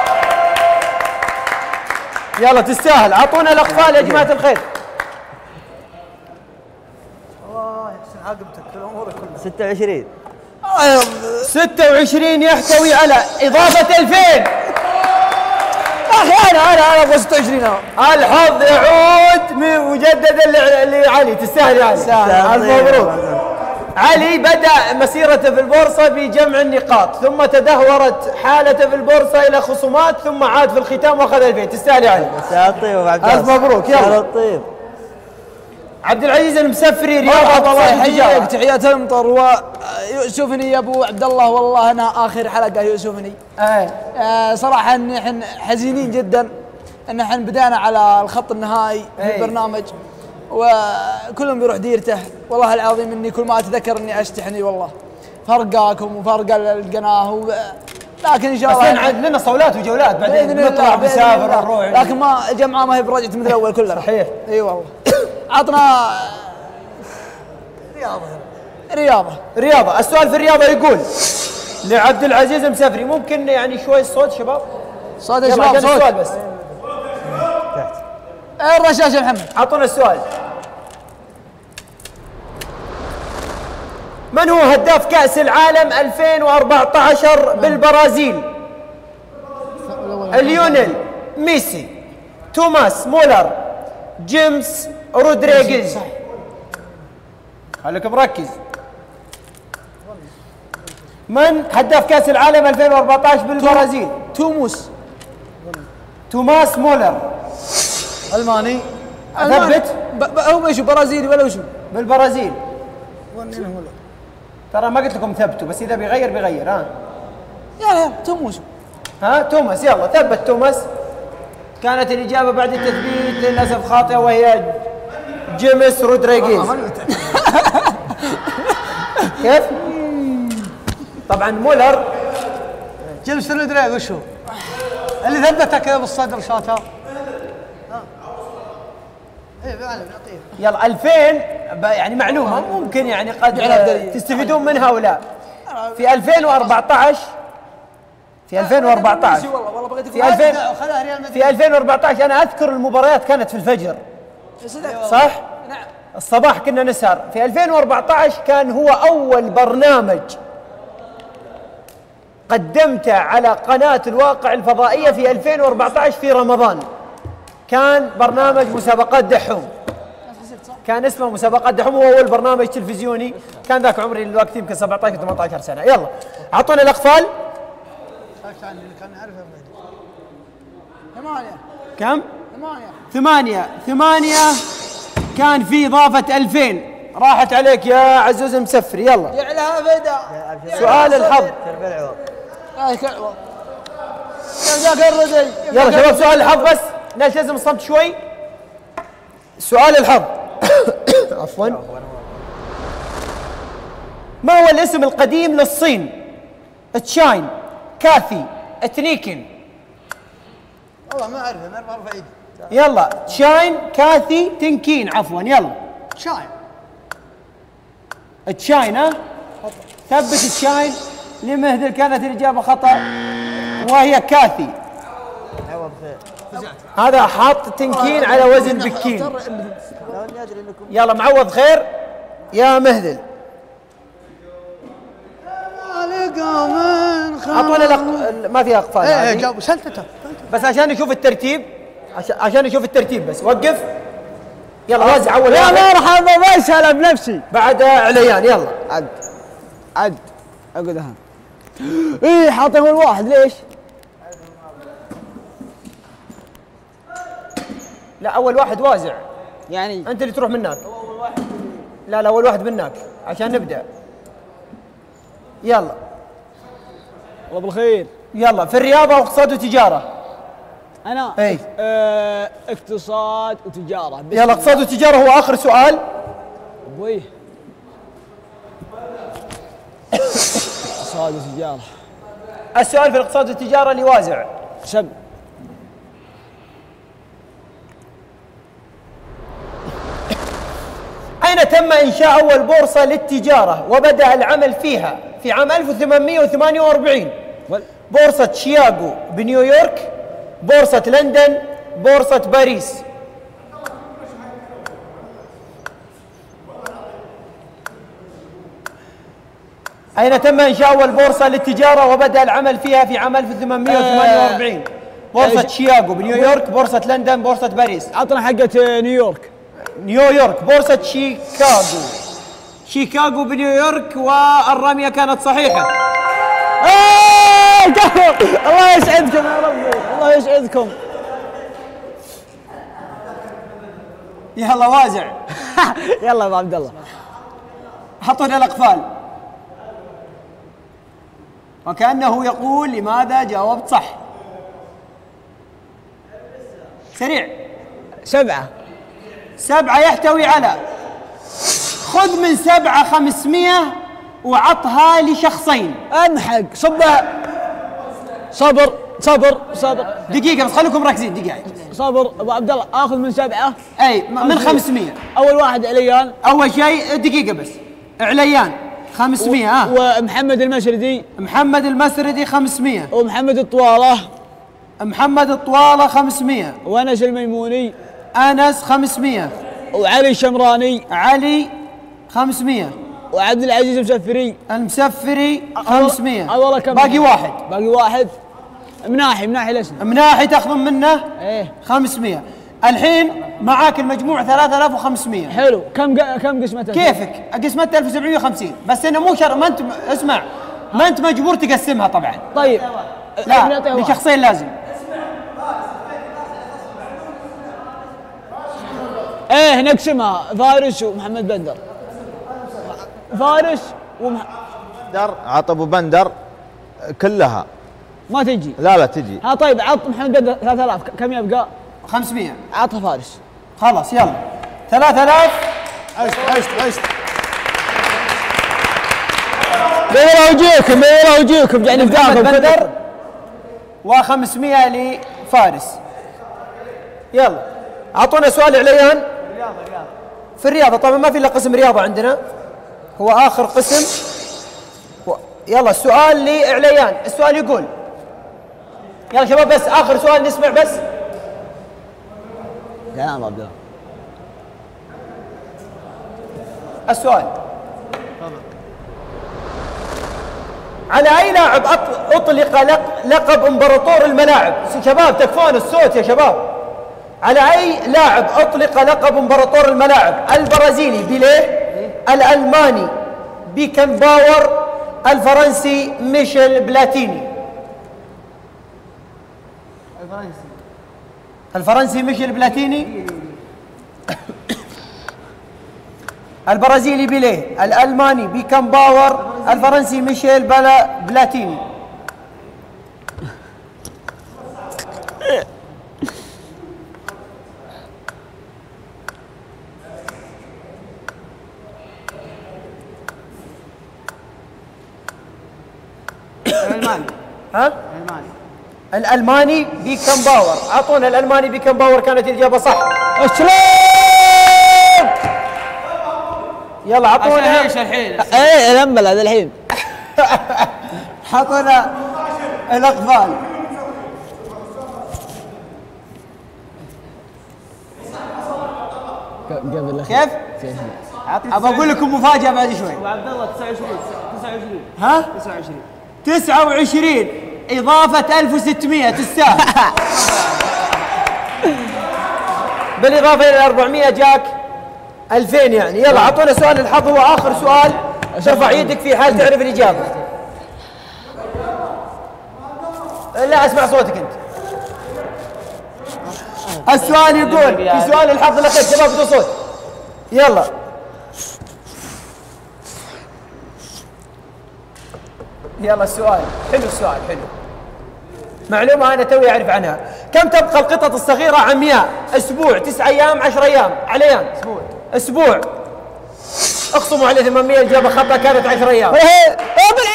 يلا تستاهل. اعطونا الاقفال يا جماعه الخير. الله يحسن عاقبتك في الامور كلها. ستة وعشرين ستة وعشرين يحتوي على اضافه ألفين. اخي انا انا انا ابغى ستة وعشرين. الحظ يعود مجددا لعلي. تستاهل يا علي. الف مبروك. علي بدأ مسيرته في البورصة بجمع النقاط، ثم تدهورت حالته في البورصة إلى خصومات، ثم عاد في الختام وأخذ ألفين. تستاهل يا علي. مساء الطيب ابو عبد ألف مبروك. يلا الطيب. عبد العزيز المسفري رياض الله يحييك. تحيات المطر ويؤسفني يا ابو عبد الله، والله انا اخر حلقه يؤسفني. آه صراحه نحن حزينين جدا ان احنا بدانا على الخط النهائي في البرنامج وكلهم بيروح ديرته. والله العظيم اني كل ما اتذكر اني اشتحني والله فرقاكم وفرق القناه و... لكن ان شاء الله بس عاد لنا صولات وجولات بعدين نطلع نسافر ونروح. لكن ما الجمعه ما هي برجعت مثل الاول كلها. صحيح. اي والله. عطنا رياضه رياضه رياضه. السؤال في الرياضه يقول لعبد العزيز المسفري. ممكن يعني شوي صوت شباب؟ صوت يا شباب. صوت السؤال بس. الرشاش يا محمد. اعطونا السؤال. من هو هداف كأس العالم ألفين وأربعة عشر بالبرازيل؟ ليونيل ميسي، توماس مولر، جيمس رودريغيز. خليك مركز. من هداف كأس العالم ألفين وأربعة عشر بالبرازيل؟ توموس توماس مولر. الماني. اثبت. هو ايش برازيلي ولا وشو؟ بالبرازيل. ترى ما قلت لكم ثبتوا، بس اذا بيغير بيغير. ها يلا توموس. ها توماس. يلا ثبت توماس. كانت الاجابه بعد التثبيت للاسف خاطئه وهي جيمس رودريغيز. كيف؟ طبعا مولر. جيمس رودريغيز وشو؟ اللي ثبتها كذا بالصدر شاطها. يلا ألفين يعني معلومه ممكن يعني قد تستفيدون منها ولا. في ألفين وأربعة عشر في ألفين وأربعة عشر في ألفين في ألفين وأربعة عشر انا اذكر المباريات كانت في الفجر صح؟ نعم. الصباح كنا نسهر. في ألفين وأربعة عشر كان هو اول برنامج قدمته على قناه الواقع الفضائيه في ألفين وأربعة عشر في رمضان. كان برنامج مسابقات دحوم. كان اسمه مسابقات دحوم. هو اول برنامج تلفزيوني. كان ذاك عمري الوقت يمكن سبعة عشر ثمانية عشر سنه. يلا اعطونا الاقفال. ثمانية. كم؟ ثمانية. ثمانية. ثمانية كان في اضافه ألفين. راحت عليك يا عزوز المسفري. يلا يعلها فدا. سؤال الحظ. يلا شباب سؤال الحظ بس نلتزم الصمت شوي. سؤال الحظ. عفوا. ما هو الاسم القديم للصين؟ تشاين، كاثي، تنيكن. والله ما اعرف. انا ارفع ايدي. يلا تشاين، كاثي، تنكين. عفوا يلا شاين. تشاين. ها ثبت تشاين لمهدل. كانت الاجابه خطا وهي كاثي. هذا حاط تنكين على وزن بكين. يلا معوض خير يا مهدل. اعطونا لق... ما فيها اقفال. ايه جاوب سلتته بس عشان نشوف الترتيب. عشان عشان نشوف الترتيب بس. وقف. يلا وزع اول يا واحد. مرحبا بسهلا بنفسي. بعد عليان. يلا عد عد اقعد هنا. ايه حاطهم الواحد ليش؟ لا اول واحد وازع. يعني انت اللي تروح منك. لا لا اول واحد منك عشان نبدا. يلا الله بالخير. يلا في الرياضه واقتصاد وتجاره. انا اي اه اقتصاد وتجاره. يلا اقتصاد وتجاره هو اخر سؤال. ابوي اقتصاد وتجاره. السؤال في الاقتصاد والتجاره اللي وازع. سب أين تم إنشاء أول بورصة للتجارة وبدأ العمل فيها في عام ألف وثمانمئة وثمانية وأربعين؟ بورصة شيكاغو بنيويورك، بورصة لندن، بورصة باريس. أين تم إنشاء أول بورصة للتجارة وبدأ العمل فيها في عام ألف وثمانمئة وثمانية وأربعين؟ بورصة شيكاغو بنيويورك، بورصة لندن، بورصة باريس. عطنا حقة نيويورك. نيويورك، بورصة شيكاغو. شيكاغو بنيويورك، والرمية كانت صحيحة. آه الله يسعدكم يا ربي، الله يسعدكم. يلا وازع. يلا يا ابو عبد الله، حطونا الأقفال. وكأنه يقول لماذا جاوبت صح. سريع. سبعة. سبعة يحتوي على، خذ من سبعة خمسمئة وعطها لشخصين. امحق صبها. صبر صبر صبر. دقيقة بس خليكم مركزين دقيقة. صبر ابو عبد الله، اخذ من سبعة. اي من خمسمئة. اول واحد عليان. اول شيء دقيقة بس. عليان خمسمئة. ها. ومحمد المسردي. محمد المسردي خمسمئة. ومحمد الطوالة. محمد الطوالة خمسمئة. وانس الميموني. انس خمسمئة. وعلي الشمراني. علي خمسمئة. وعبد العزيز المسفري. المسفري خمسمئة. والله كم؟ باقي واحد. باقي واحد. مناحي مناحي الاسم. مناحي تاخذون منه؟ ايه خمسمئة. الحين معاك المجموع ثلاثة آلاف وخمسمئة. حلو. كم كم قسمته؟ كيفك؟ قسمتها ألف وسبعمئة وخمسين، بس انه مو شرط، ما انت اسمع، ما انت مجبور تقسمها طبعا. طيب لا لشخصين لازم. ايه نقسمها، فارس ومحمد بندر. فارس ومح... بندر، عط ابو بندر كلها. ما تجي. لا لا تجي. ها طيب عط محمد بندر ثلاثة آلاف، كم يبقى؟ خمسمئة. عطها فارس. خلاص يلا ثلاثة آلاف. عشت عشت عشت. بيورا وجيكم بيورا وجيكم يعني محمد بندر وخمسمئة لفارس. يلا اعطونا سؤال عليان. في الرياضة طبعا ما في الا قسم رياضة عندنا، هو اخر قسم. و... يلا السؤال لإعليان. السؤال يقول، يلا شباب بس اخر سؤال نسمع بس. يا عبد الله السؤال على اي لاعب اطلق لقب امبراطور الملاعب؟ شباب تكفون الصوت يا شباب. على اي لاعب اطلق لقب امبراطور الملاعب؟ البرازيلي بيليه، الالماني بيكنباور، الفرنسي ميشيل بلاتيني. الفرنسي الفرنسي ميشيل بلاتيني. البرازيلي بيليه، الالماني بيكنباور، الفرنسي ميشيل بلا بلاتيني. الالماني. ها؟ الالماني. الالماني بيكنباور. اعطونا الالماني بيكنباور، كانت الاجابه صح. اسلام. يلا اعطونا ايش الحين؟ ايه لمبل هذا الحين. حطونا الاقفال. قبل كيف؟ ابى اقول لكم مفاجاه بعد شوي. ابو عبد الله تسعة وعشرين تسعة وعشرين. ها؟ تسعة وعشرين. تسعة وعشرين اضافه ألف وستمئة تستاهل. بالاضافه الى أربعمئة جاك ألفين يعني. يلا اعطونا سؤال الحظ، هو اخر سؤال، ترفع يدك في حال تعرف الاجابه. لا اسمع صوتك انت. السؤال يقول في سؤال الحظ الاخير، شباب بدون صوت. يلا يلا السؤال حلو، السؤال حلو. معلومة أنا توي أعرف عنها. كم تبقى القطط الصغيرة عمياء؟ أسبوع، تسعة أيام، عشر أيام؟ عليان أسبوع. أسبوع. اخصموا عليه ثمانمئة، الإجابة خطأ، كانت عشر أيام.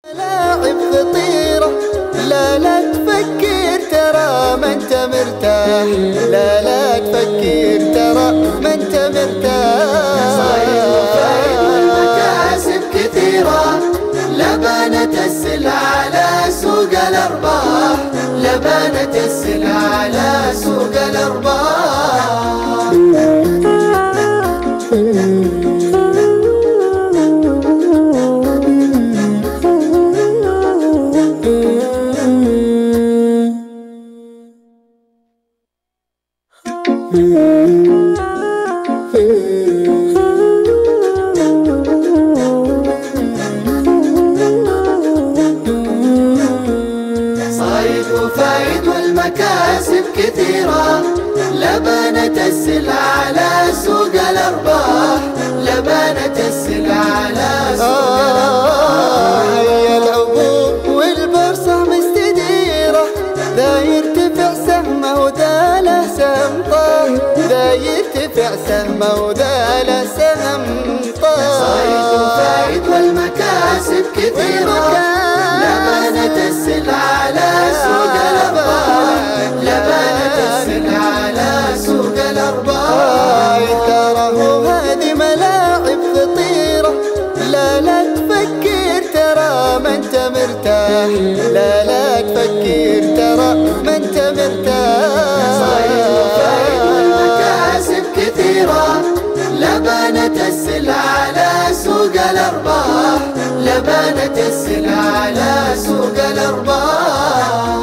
ملاعب خطيرة لا لا تفكر ترى ما انت مرتاح، لا لا تفكر ترى ما انت مرتاح. صايد وفايد والمكاسب كثيرة، لبنة السلع على سوق الأرباح، لبنة السلع على سوق الأرباح. صايد وفايد والمكاسب كثيرة، لبنة السلع على سوق الأرباح، لبنة السلع على سوق الأرباح. هيا العبور والبورصة مستديرة، ذا يرتفع سهمه وذا له سهم طاح، ذا يرتفع سهمه وذا له سهم طاح. صايد وفايد والمكاسب كثيرة، لبنة السلع على سوق الأرباح، لبنة السلع على سوق الأرباح. ترى هذه ملاعب خطيرة، لا لا تفكر ترى ما انت مرتاح، لا لا تفكر ترى ما انت مرتاح. صايد وفايد والمكاسب كثيرة، لبنة السلع على سوق الأرباح، لبنة السلع على سوق الأرباح.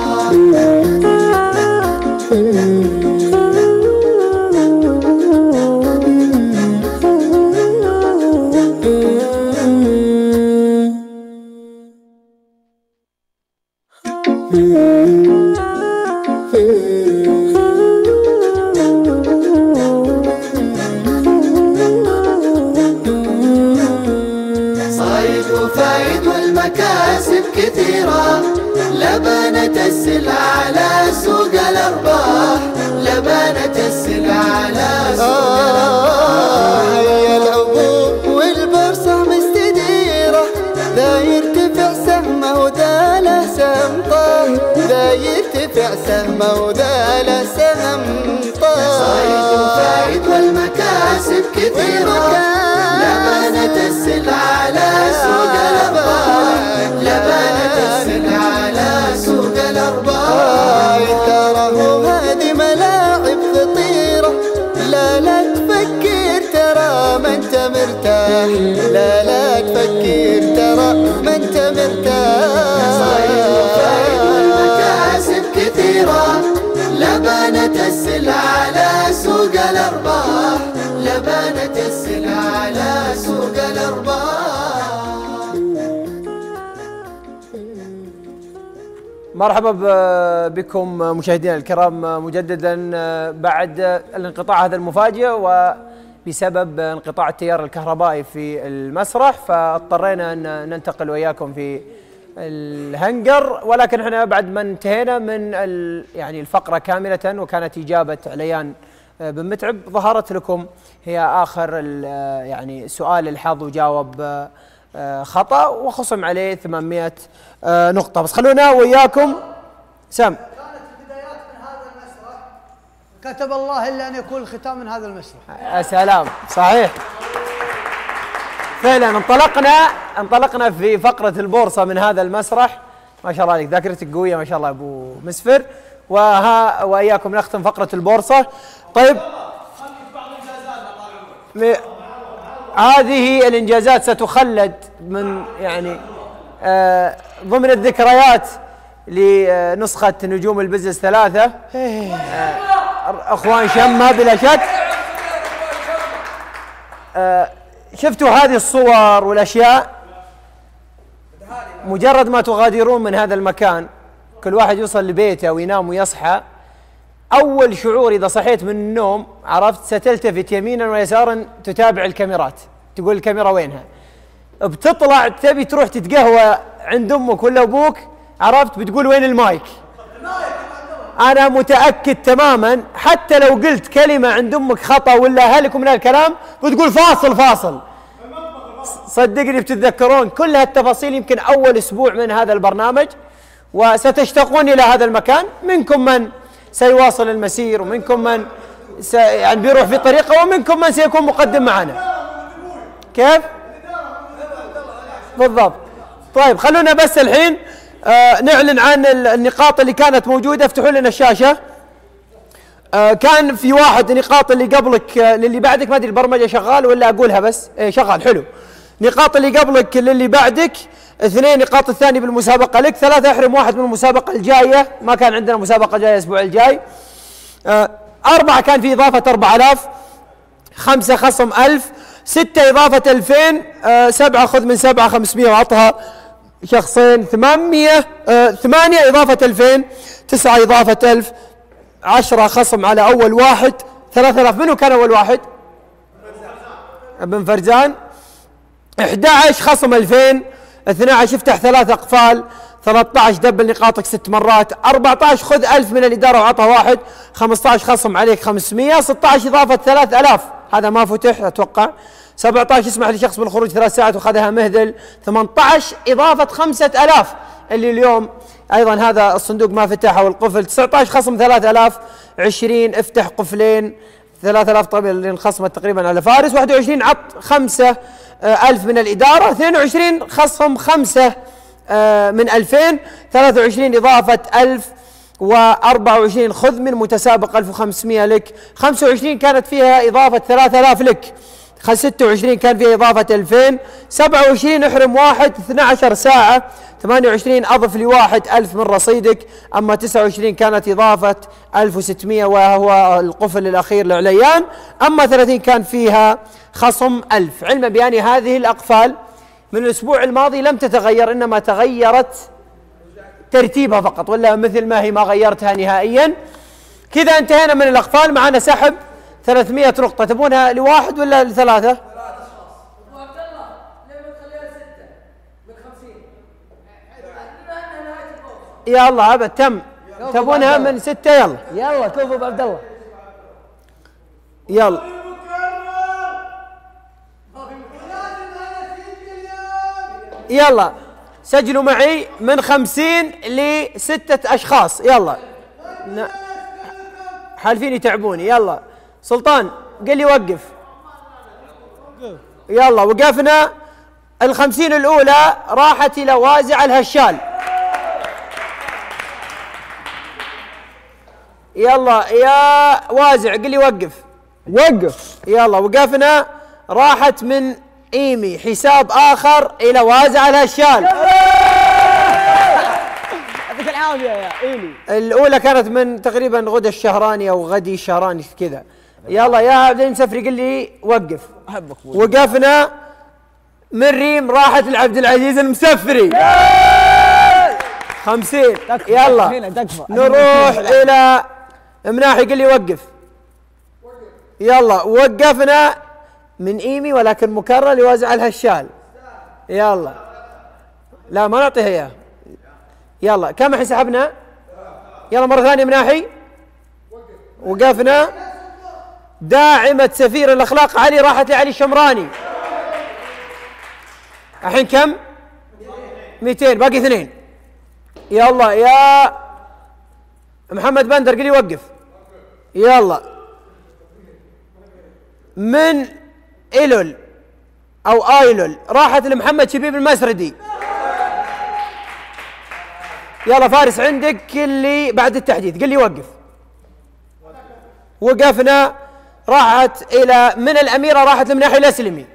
صايد وفايد والمكاسب كثيرة، لبنة السلع على سوق الأرباح، لبنة السلع على سوق الأرباح. هيا العبور والبورصة مستديرة، ذا يرتفع سهمه وذا له سهم طاح، ذا يرتفع سهمه وذا له سهم طاح. صايد وفايد والمكاسب كثيرة، لبنة السلع على سوق الأرباح، لبنة السلع على سوق الأرباح. ترى هذه ملاعب خطيرة، لا لا تفكر ترى ما انت مرتاح، لا لا تفكر ترى ما انت مرتاح. صايد وفايد والمكاسب كثيرة، لبنة السلع على سوق الأرباح، لبنة السلع على سوق الأرباح. مرحبا ب- بكم مشاهدينا الكرام مجددا بعد الانقطاع هذا المفاجئ وبسبب انقطاع التيار الكهربائي في المسرح، فاضطرينا ان ننتقل وياكم في الهنجر، ولكن احنا بعد ما انتهينا من ال- يعني الفقره كامله وكانت اجابه عليان بن متعب، ظهرت لكم هي اخر ال- يعني سؤال الحظ وجاوب خطأ وخصم عليه ثمانمئة نقطة. بس خلونا وياكم سام. كانت البدايات من هذا المسرح، كتب الله الا ان يكون الختام من هذا المسرح. يا سلام، صحيح فعلا. انطلقنا انطلقنا في فقرة البورصة من هذا المسرح، ما شاء الله عليك، ذاكرتك قوية ما شاء الله ابو مسفر. وها واياكم نختم فقرة البورصة. طيب هذه الانجازات ستخلد من يعني آه ضمن الذكريات لنسخة نجوم البزنس ثلاثة، آه اخوان شمة بلا شك. آه شفتوا هذه الصور والاشياء، مجرد ما تغادرون من هذا المكان كل واحد يوصل لبيته وينام ويصحى، اول شعور اذا صحيت من النوم عرفت ستلتفت يمينا ويسارا تتابع الكاميرات، تقول الكاميرا وينها، بتطلع تبي تروح تتقهوى عند امك ولا ابوك، عرفت بتقول وين المايك. انا متاكد تماما حتى لو قلت كلمه عند امك خطا ولا اهلكم من الكلام بتقول فاصل فاصل. صدقني بتتذكرون كل هالتفاصيل يمكن أول أسبوع من هذا البرنامج، وستشتاقون إلى هذا المكان. منكم من سيواصل المسير، ومنكم من سي يعني بيروح في طريقه، ومنكم من سيكون مقدم معنا. كيف؟ بالضبط. طيب خلونا بس الحين آه نعلن عن النقاط اللي كانت موجودة. افتحوا لنا الشاشة. آه كان في واحد نقاط اللي قبلك آه للي بعدك، ما ادري البرمجة شغال ولا اقولها بس؟ ايه شغال، حلو. نقاط اللي قبلك للي بعدك، اثنين نقاط الثاني بالمسابقة لك، ثلاثة احرم واحد من المسابقة الجاية، ما كان عندنا مسابقة جاية الأسبوع الجاي. آه أربعة كان في إضافة أربعة آلاف، خمسة خصم ألف، ستة إضافة ألفين، آه سبعة خذ من سبعة خمسمية وعطها شخصين، ثمانمية، آه ثمانية إضافة ألفين، تسعة إضافة ألف، عشرة خصم على أول واحد، ثلاثة آلاف. منو كان أول واحد؟ ابن فرزان. أحد عشر خصم ألفين، اثني عشر افتح ثلاث أقفال، ثلاثة عشر دبل نقاطك ست مرات، أربعة عشر خذ ألف من الإدارة وعطها واحد، خمسة عشر خصم عليك خمسمية، ستة عشر إضافة ثلاث آلاف، هذا ما فتح أتوقع، سبعة عشر اسمح لشخص بالخروج ثلاث ساعات وخذها مهذل، ثمانية عشر إضافة خمسة آلاف اللي اليوم أيضا هذا الصندوق ما فتح أو القفل، تسعة عشر خصم ثلاثة آلاف، عشرين افتح قفلين ثلاثة آلاف طبعا اللي انخصمت تقريبا على فارس، واحد وعشرين عط خمسة ألف من الإدارة، اثنين وعشرين خصم خمسة من ألفين، ثلاثة وعشرين إضافة ألف، وأربعة وعشرين خذ من متسابق ألف وخمسمية لك، خمسة وعشرين كانت فيها إضافة ثلاثة آلاف لك، ستة وعشرين كان فيها إضافة ألفين، سبعة وعشرين احرم واحد، اثني عشر ساعة، ثمانية وعشرين أضف لواحد ألف من رصيدك، أما تسعة وعشرين كانت إضافة ألف وستمية وهو القفل الأخير لعليان، أما ثلاثين كان فيها خصم ألف. علما بأن هذه الأقفال من الأسبوع الماضي لم تتغير، إنما تغيرت ترتيبها فقط، ولا مثل ما هي ما غيرتها نهائيا. كذا انتهينا من الأقفال. معنا سحب ثلاثمية نقطة، تبونها لواحد ولا لثلاثة؟ يلا أبد تم. تبونها من ستة؟ يلا يلا كفو ابو عبد الله. يلا يلا سجلوا معي من خمسين لستة أشخاص. يلا حالفين يتعبوني. يلا سلطان قل لي وقف. يلا وقفنا. الخمسين الأولى راحت إلى وازع الهشال. يلا يا وازع قل لي وقف. وقف. يلا وقفنا. راحت من إيمي حساب آخر إلى وازع الهشال. يعطيك العافية يا إيمي. الأولى كانت من تقريبا غدى الشهراني أو غدي الشهراني كذا. يلا يا عبد المسفري قل لي وقف. أحبك. وقفنا. من ريم راحت لعبد العزيز المسفري. خمسين. يلا نروح إلى مناحي قل لي وقف. يلا وقفنا من إيمي ولكن مكرر لوازع الهشال. يلا لا ما نعطيها إياه. يلا كم الحين سحبنا؟ يلا مرة ثانية مناحي. وقفنا. داعمة سفير الأخلاق علي راحت لعلي الشمراني. الحين كم؟ مئتين. باقي اثنين. يلا يا محمد بندر قل لي وقف. يلا من إيلول أو آيلول راحت لمحمد شبيب المسردي. يلا فارس عندك اللي بعد التحديث قل لي وقف. وقفنا. راحت إلى من الأميرة راحت لمناحي الأسلمي.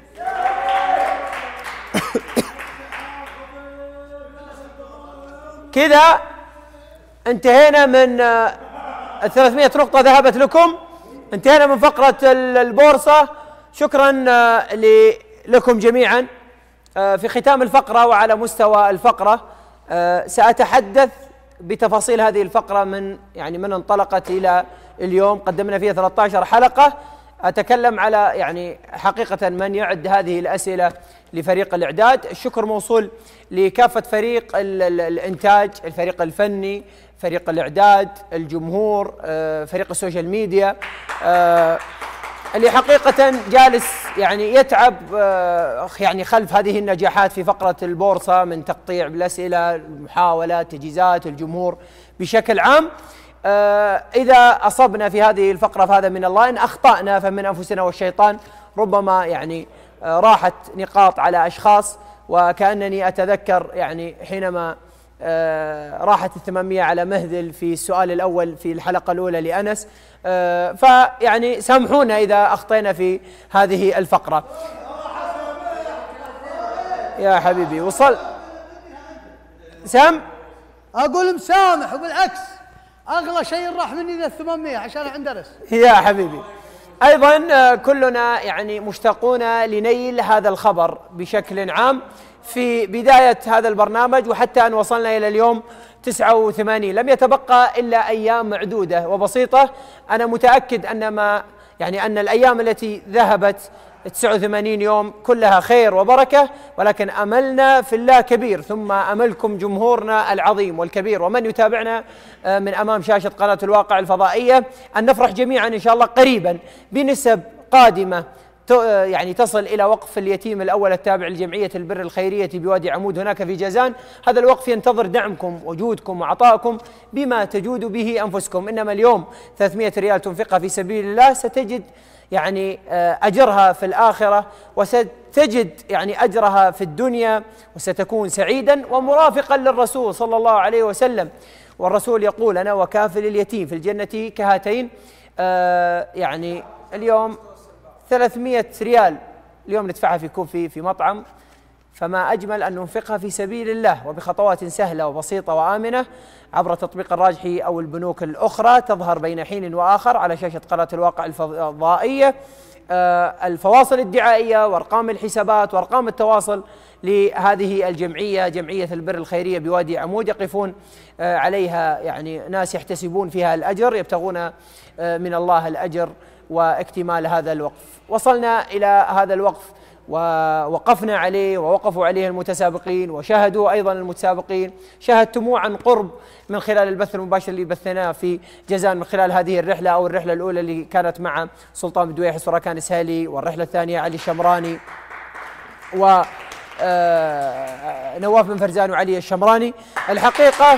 كذا انتهينا من الثلاثمائة نقطة ذهبت لكم. انتهينا من فقرة البورصة. شكرا لكم جميعا. في ختام الفقرة وعلى مستوى الفقرة سأتحدث بتفاصيل هذه الفقرة من يعني من انطلقت إلى اليوم. قدمنا فيها ثلاثة عشر حلقة. أتكلم على يعني حقيقة من يعد هذه الأسئلة لفريق الإعداد. الشكر موصول لكافة فريق ال ال الإنتاج، الفريق الفني، فريق الإعداد، الجمهور، فريق السوشيال ميديا اللي حقيقة جالس يعني يتعب يعني خلف هذه النجاحات في فقرة البورصة من تقطيع بالأسئلة، المحاولات، تجهيزات الجمهور بشكل عام. إذا أصبنا في هذه الفقرة فهذا من الله، إن أخطأنا فمن أنفسنا والشيطان. ربما يعني راحت نقاط على أشخاص، وكأنني أتذكر يعني حينما راحت الثمانمئة على مهذل في السؤال الأول في الحلقة الأولى لأنس. فيعني سامحونا إذا أخطينا في هذه الفقرة. يا حبيبي وصل سام. أقول مسامح، وبالعكس أغلى شيء راح مني ذا الثمانمئة عشان عند أنس. يا حبيبي أيضا كلنا يعني مشتاقون لنيل هذا الخبر بشكل عام في بداية هذا البرنامج، وحتى أن وصلنا إلى اليوم تسعة وثمانين، لم يتبقى إلا أيام معدودة وبسيطة. أنا متأكد أن ما يعني أن الأيام التي ذهبت تسعة وثمانين يوم كلها خير وبركة، ولكن أملنا في الله كبير، ثم أملكم جمهورنا العظيم والكبير ومن يتابعنا من أمام شاشة قناة الواقع الفضائية أن نفرح جميعا إن شاء الله قريبا بنسب قادمة يعني تصل إلى وقف اليتيم الأول التابع لجمعية البر الخيرية بوادي عمود هناك في جازان. هذا الوقف ينتظر دعمكم وجودكم وعطائكم بما تجود به أنفسكم. إنما اليوم ثلاثمئة ريال تنفقها في سبيل الله ستجد يعني أجرها في الآخرة، وستجد يعني أجرها في الدنيا، وستكون سعيدا ومرافقا للرسول صلى الله عليه وسلم. والرسول يقول أنا وكافل اليتيم في الجنة كهاتين. آه يعني اليوم ثلاثمئة ريال اليوم ندفعها في كوفي في مطعم، فما أجمل أن ننفقها في سبيل الله وبخطوات سهلة وبسيطة وآمنة عبر تطبيق الراجحي أو البنوك الأخرى تظهر بين حين وآخر على شاشة قناة الواقع الفضائية. آه الفواصل الدعائية وأرقام الحسابات وأرقام التواصل لهذه الجمعية، جمعية البر الخيرية بوادي عمود، يقفون آه عليها يعني ناس يحتسبون فيها الأجر، يبتغون آه من الله الأجر واكتمال هذا الوقف. وصلنا إلى هذا الوقف ووقفنا عليه ووقفوا عليه المتسابقين وشاهدوا أيضا المتسابقين، شاهدتموه عن قرب من خلال البث المباشر اللي بثناه في جازان من خلال هذه الرحلة، أو الرحلة الأولى اللي كانت مع سلطان بن دويحس وراكان إسهالي، والرحلة الثانية علي الشمراني و نواف بن فرزان وعلي الشمراني. الحقيقة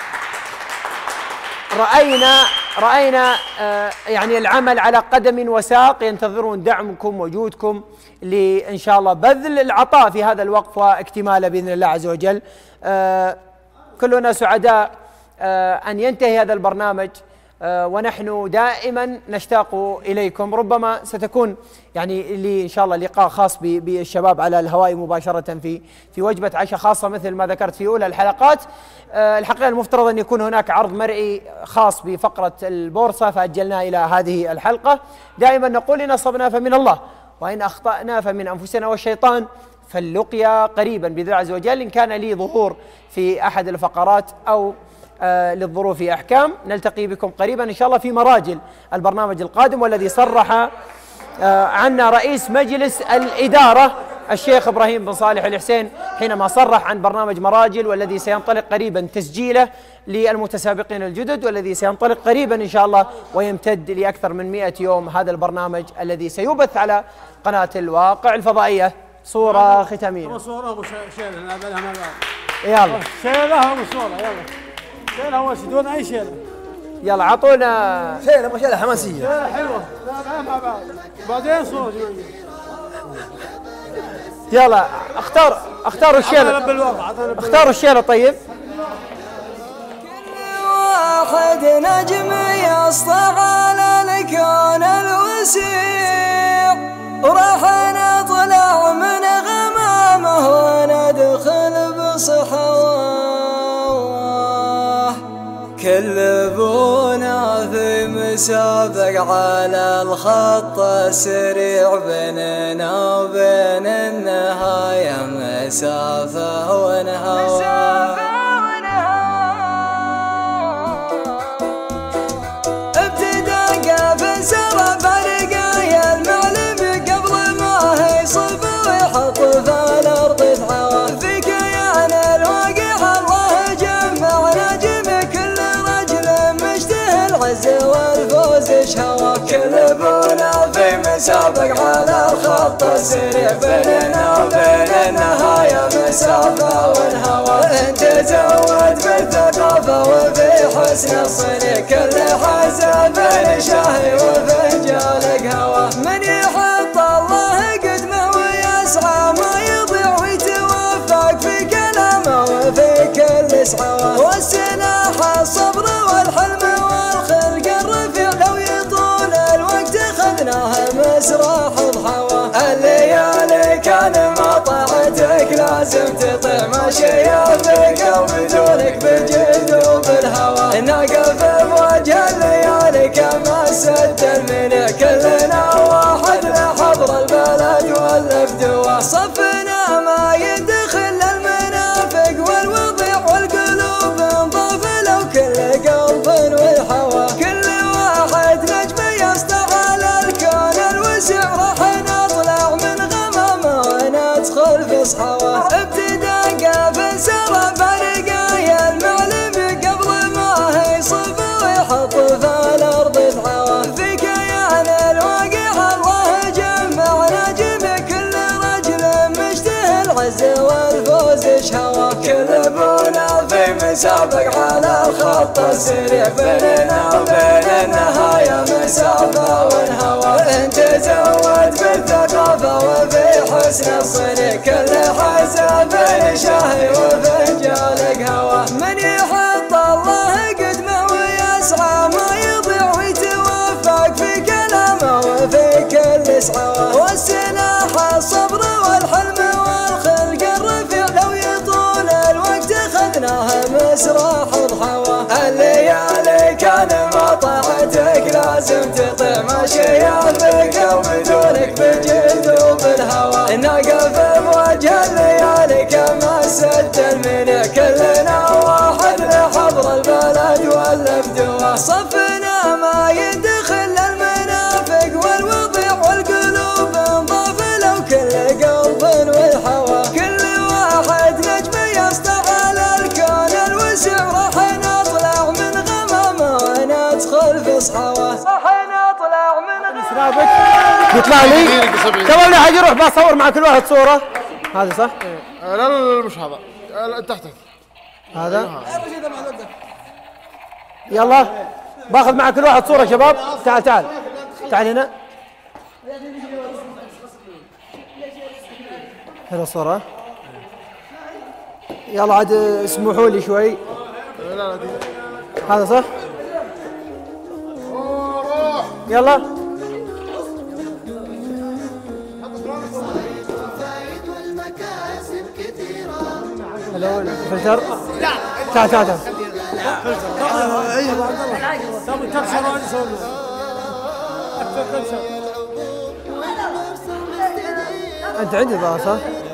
رأينا رأينا يعني العمل على قدم وساق، ينتظرون دعمكم وجودكم لإن شاء الله بذل العطاء في هذا الوقف واكتماله بإذن الله عز وجل. كلنا سعداء أن ينتهي هذا البرنامج، ونحن دائما نشتاق إليكم. ربما ستكون يعني لي إن شاء الله لقاء خاص بالشباب على الهواء مباشرة في في وجبة عشاء خاصة مثل ما ذكرت في أولى الحلقات. الحقيقة المفترض أن يكون هناك عرض مرئي خاص بفقرة البورصة، فأجلناه إلى هذه الحلقة. دائما نقول إن أصبنا فمن الله، وإن أخطأنا فمن أنفسنا والشيطان، فاللقيا قريبا بإذن الله عز وجل. إن كان لي ظهور في أحد الفقرات أو آه للظروف أحكام، نلتقي بكم قريبا إن شاء الله في مراجل البرنامج القادم، والذي صرح آه عنا رئيس مجلس الإدارة الشيخ إبراهيم بن صالح الحسين حينما صرح عن برنامج مراجل، والذي سينطلق قريبا تسجيله للمتسابقين الجدد، والذي سينطلق قريبا إن شاء الله ويمتد لأكثر من مئة يوم هذا البرنامج الذي سيبث على قناة الواقع الفضائية. صورة ختامية. صورة أبو شيلة نقبلها مع بعض. يلا. شيلة أبو صورة يلا. شيلة أول شيء دون أي شيلة. يلا عطونا شيلة أبو شيلة حماسية. شيلة حلوة. لا مع بعض. بعدين صورة. يلا اختار اختاروا الشيلة. اختاروا الشيلة طيب. واحد نجم يسطع على الكون الوسيع، وراح نطلع من غمامه وندخل بصحواه. كل بونا في مسابق على الخط السريع، بيننا وبين النهاية مسافة ونهار. ابتدى في سرى فرقايا المعلم قبل ما يصب ويحط في الأرض دعواه. في كيان الواقع الله جمع نجم كل رجل مشتهي العز والفوز شهواه. كل بونا في مسابق على الخط الخط السريع بيننا وبين النهاية مسافة والهوى تزود بالثقافة وفي حسن الصنيع كل حسب شاهي وفنجان قهوة من يحط الله قدمه ويسعى ما يضيع ويتوفق في كلامه وفي كل سعوة والسلاح الصبر والحلم والخلق الرفيع لو يطول الوقت خذناها مسرح ضحوة الليالي كان ما طاعتك لازم تطيع ماشية بك وبدونك بالجد وبالهوى نقف بوجه الليالي كما سد المنع كلنا واحد لحضر البلد والابدوة صفنا ما يدخل المنافق والوضيع والقلوب انضاف لو كل قلب والهوى كل واحد نجم يسطع على الكون الوسع راح نطلع من غمامه وندخل في صحوه ابتداء قافل سرى برقايا المعلم قبل ما هي صف ويحط في الارض ثحوه في كيان الواقع الله جمعنا جميع كل رجل مشتهي العز والفوز شهوه كل بونا في مسابق على الخط السريع بيننا وبين النهاية مسافة والهوى تزود بالثقافة وفي حسن الصنيع كل حسب شاهي وفنجان قهوة من يحط الله قدمه ويسعى ما يضيع ويتوفق في كلامه وفي كل سعوة والسلاح الصبر والحلم والخلق الرفيع لو يطول الوقت خذناها مسرح ضحوة الليالي كان ما طاعتك لازم تطيع ماشية بك وبدونك بالجد وبالهوى نقف بوجه الليالي كما سد المنع كلنا واحد لحضر البلد والابدوة صفنا ما يدخل المنافق والوضيع والقلوب انضاف لو كل قلب والهوى كل واحد نجم يسطع على الكون الوسع راح نطلع من غمامه وندخل في صحوه راح نطلع من سنابك يطلع لي شباب لي حاجة روح بصور مع كل واحد صورة هذا صح؟ لا لا لا مش هذا تحتك هذا يلا باخذ مع كل واحد صورة شباب تعال تعال تعال هنا حلو الصورة يلا عاد اسمحوا لي شوي هذا صح؟ يلا هلو الفلتر تعال تعال تعال انت عندي ضغط صح؟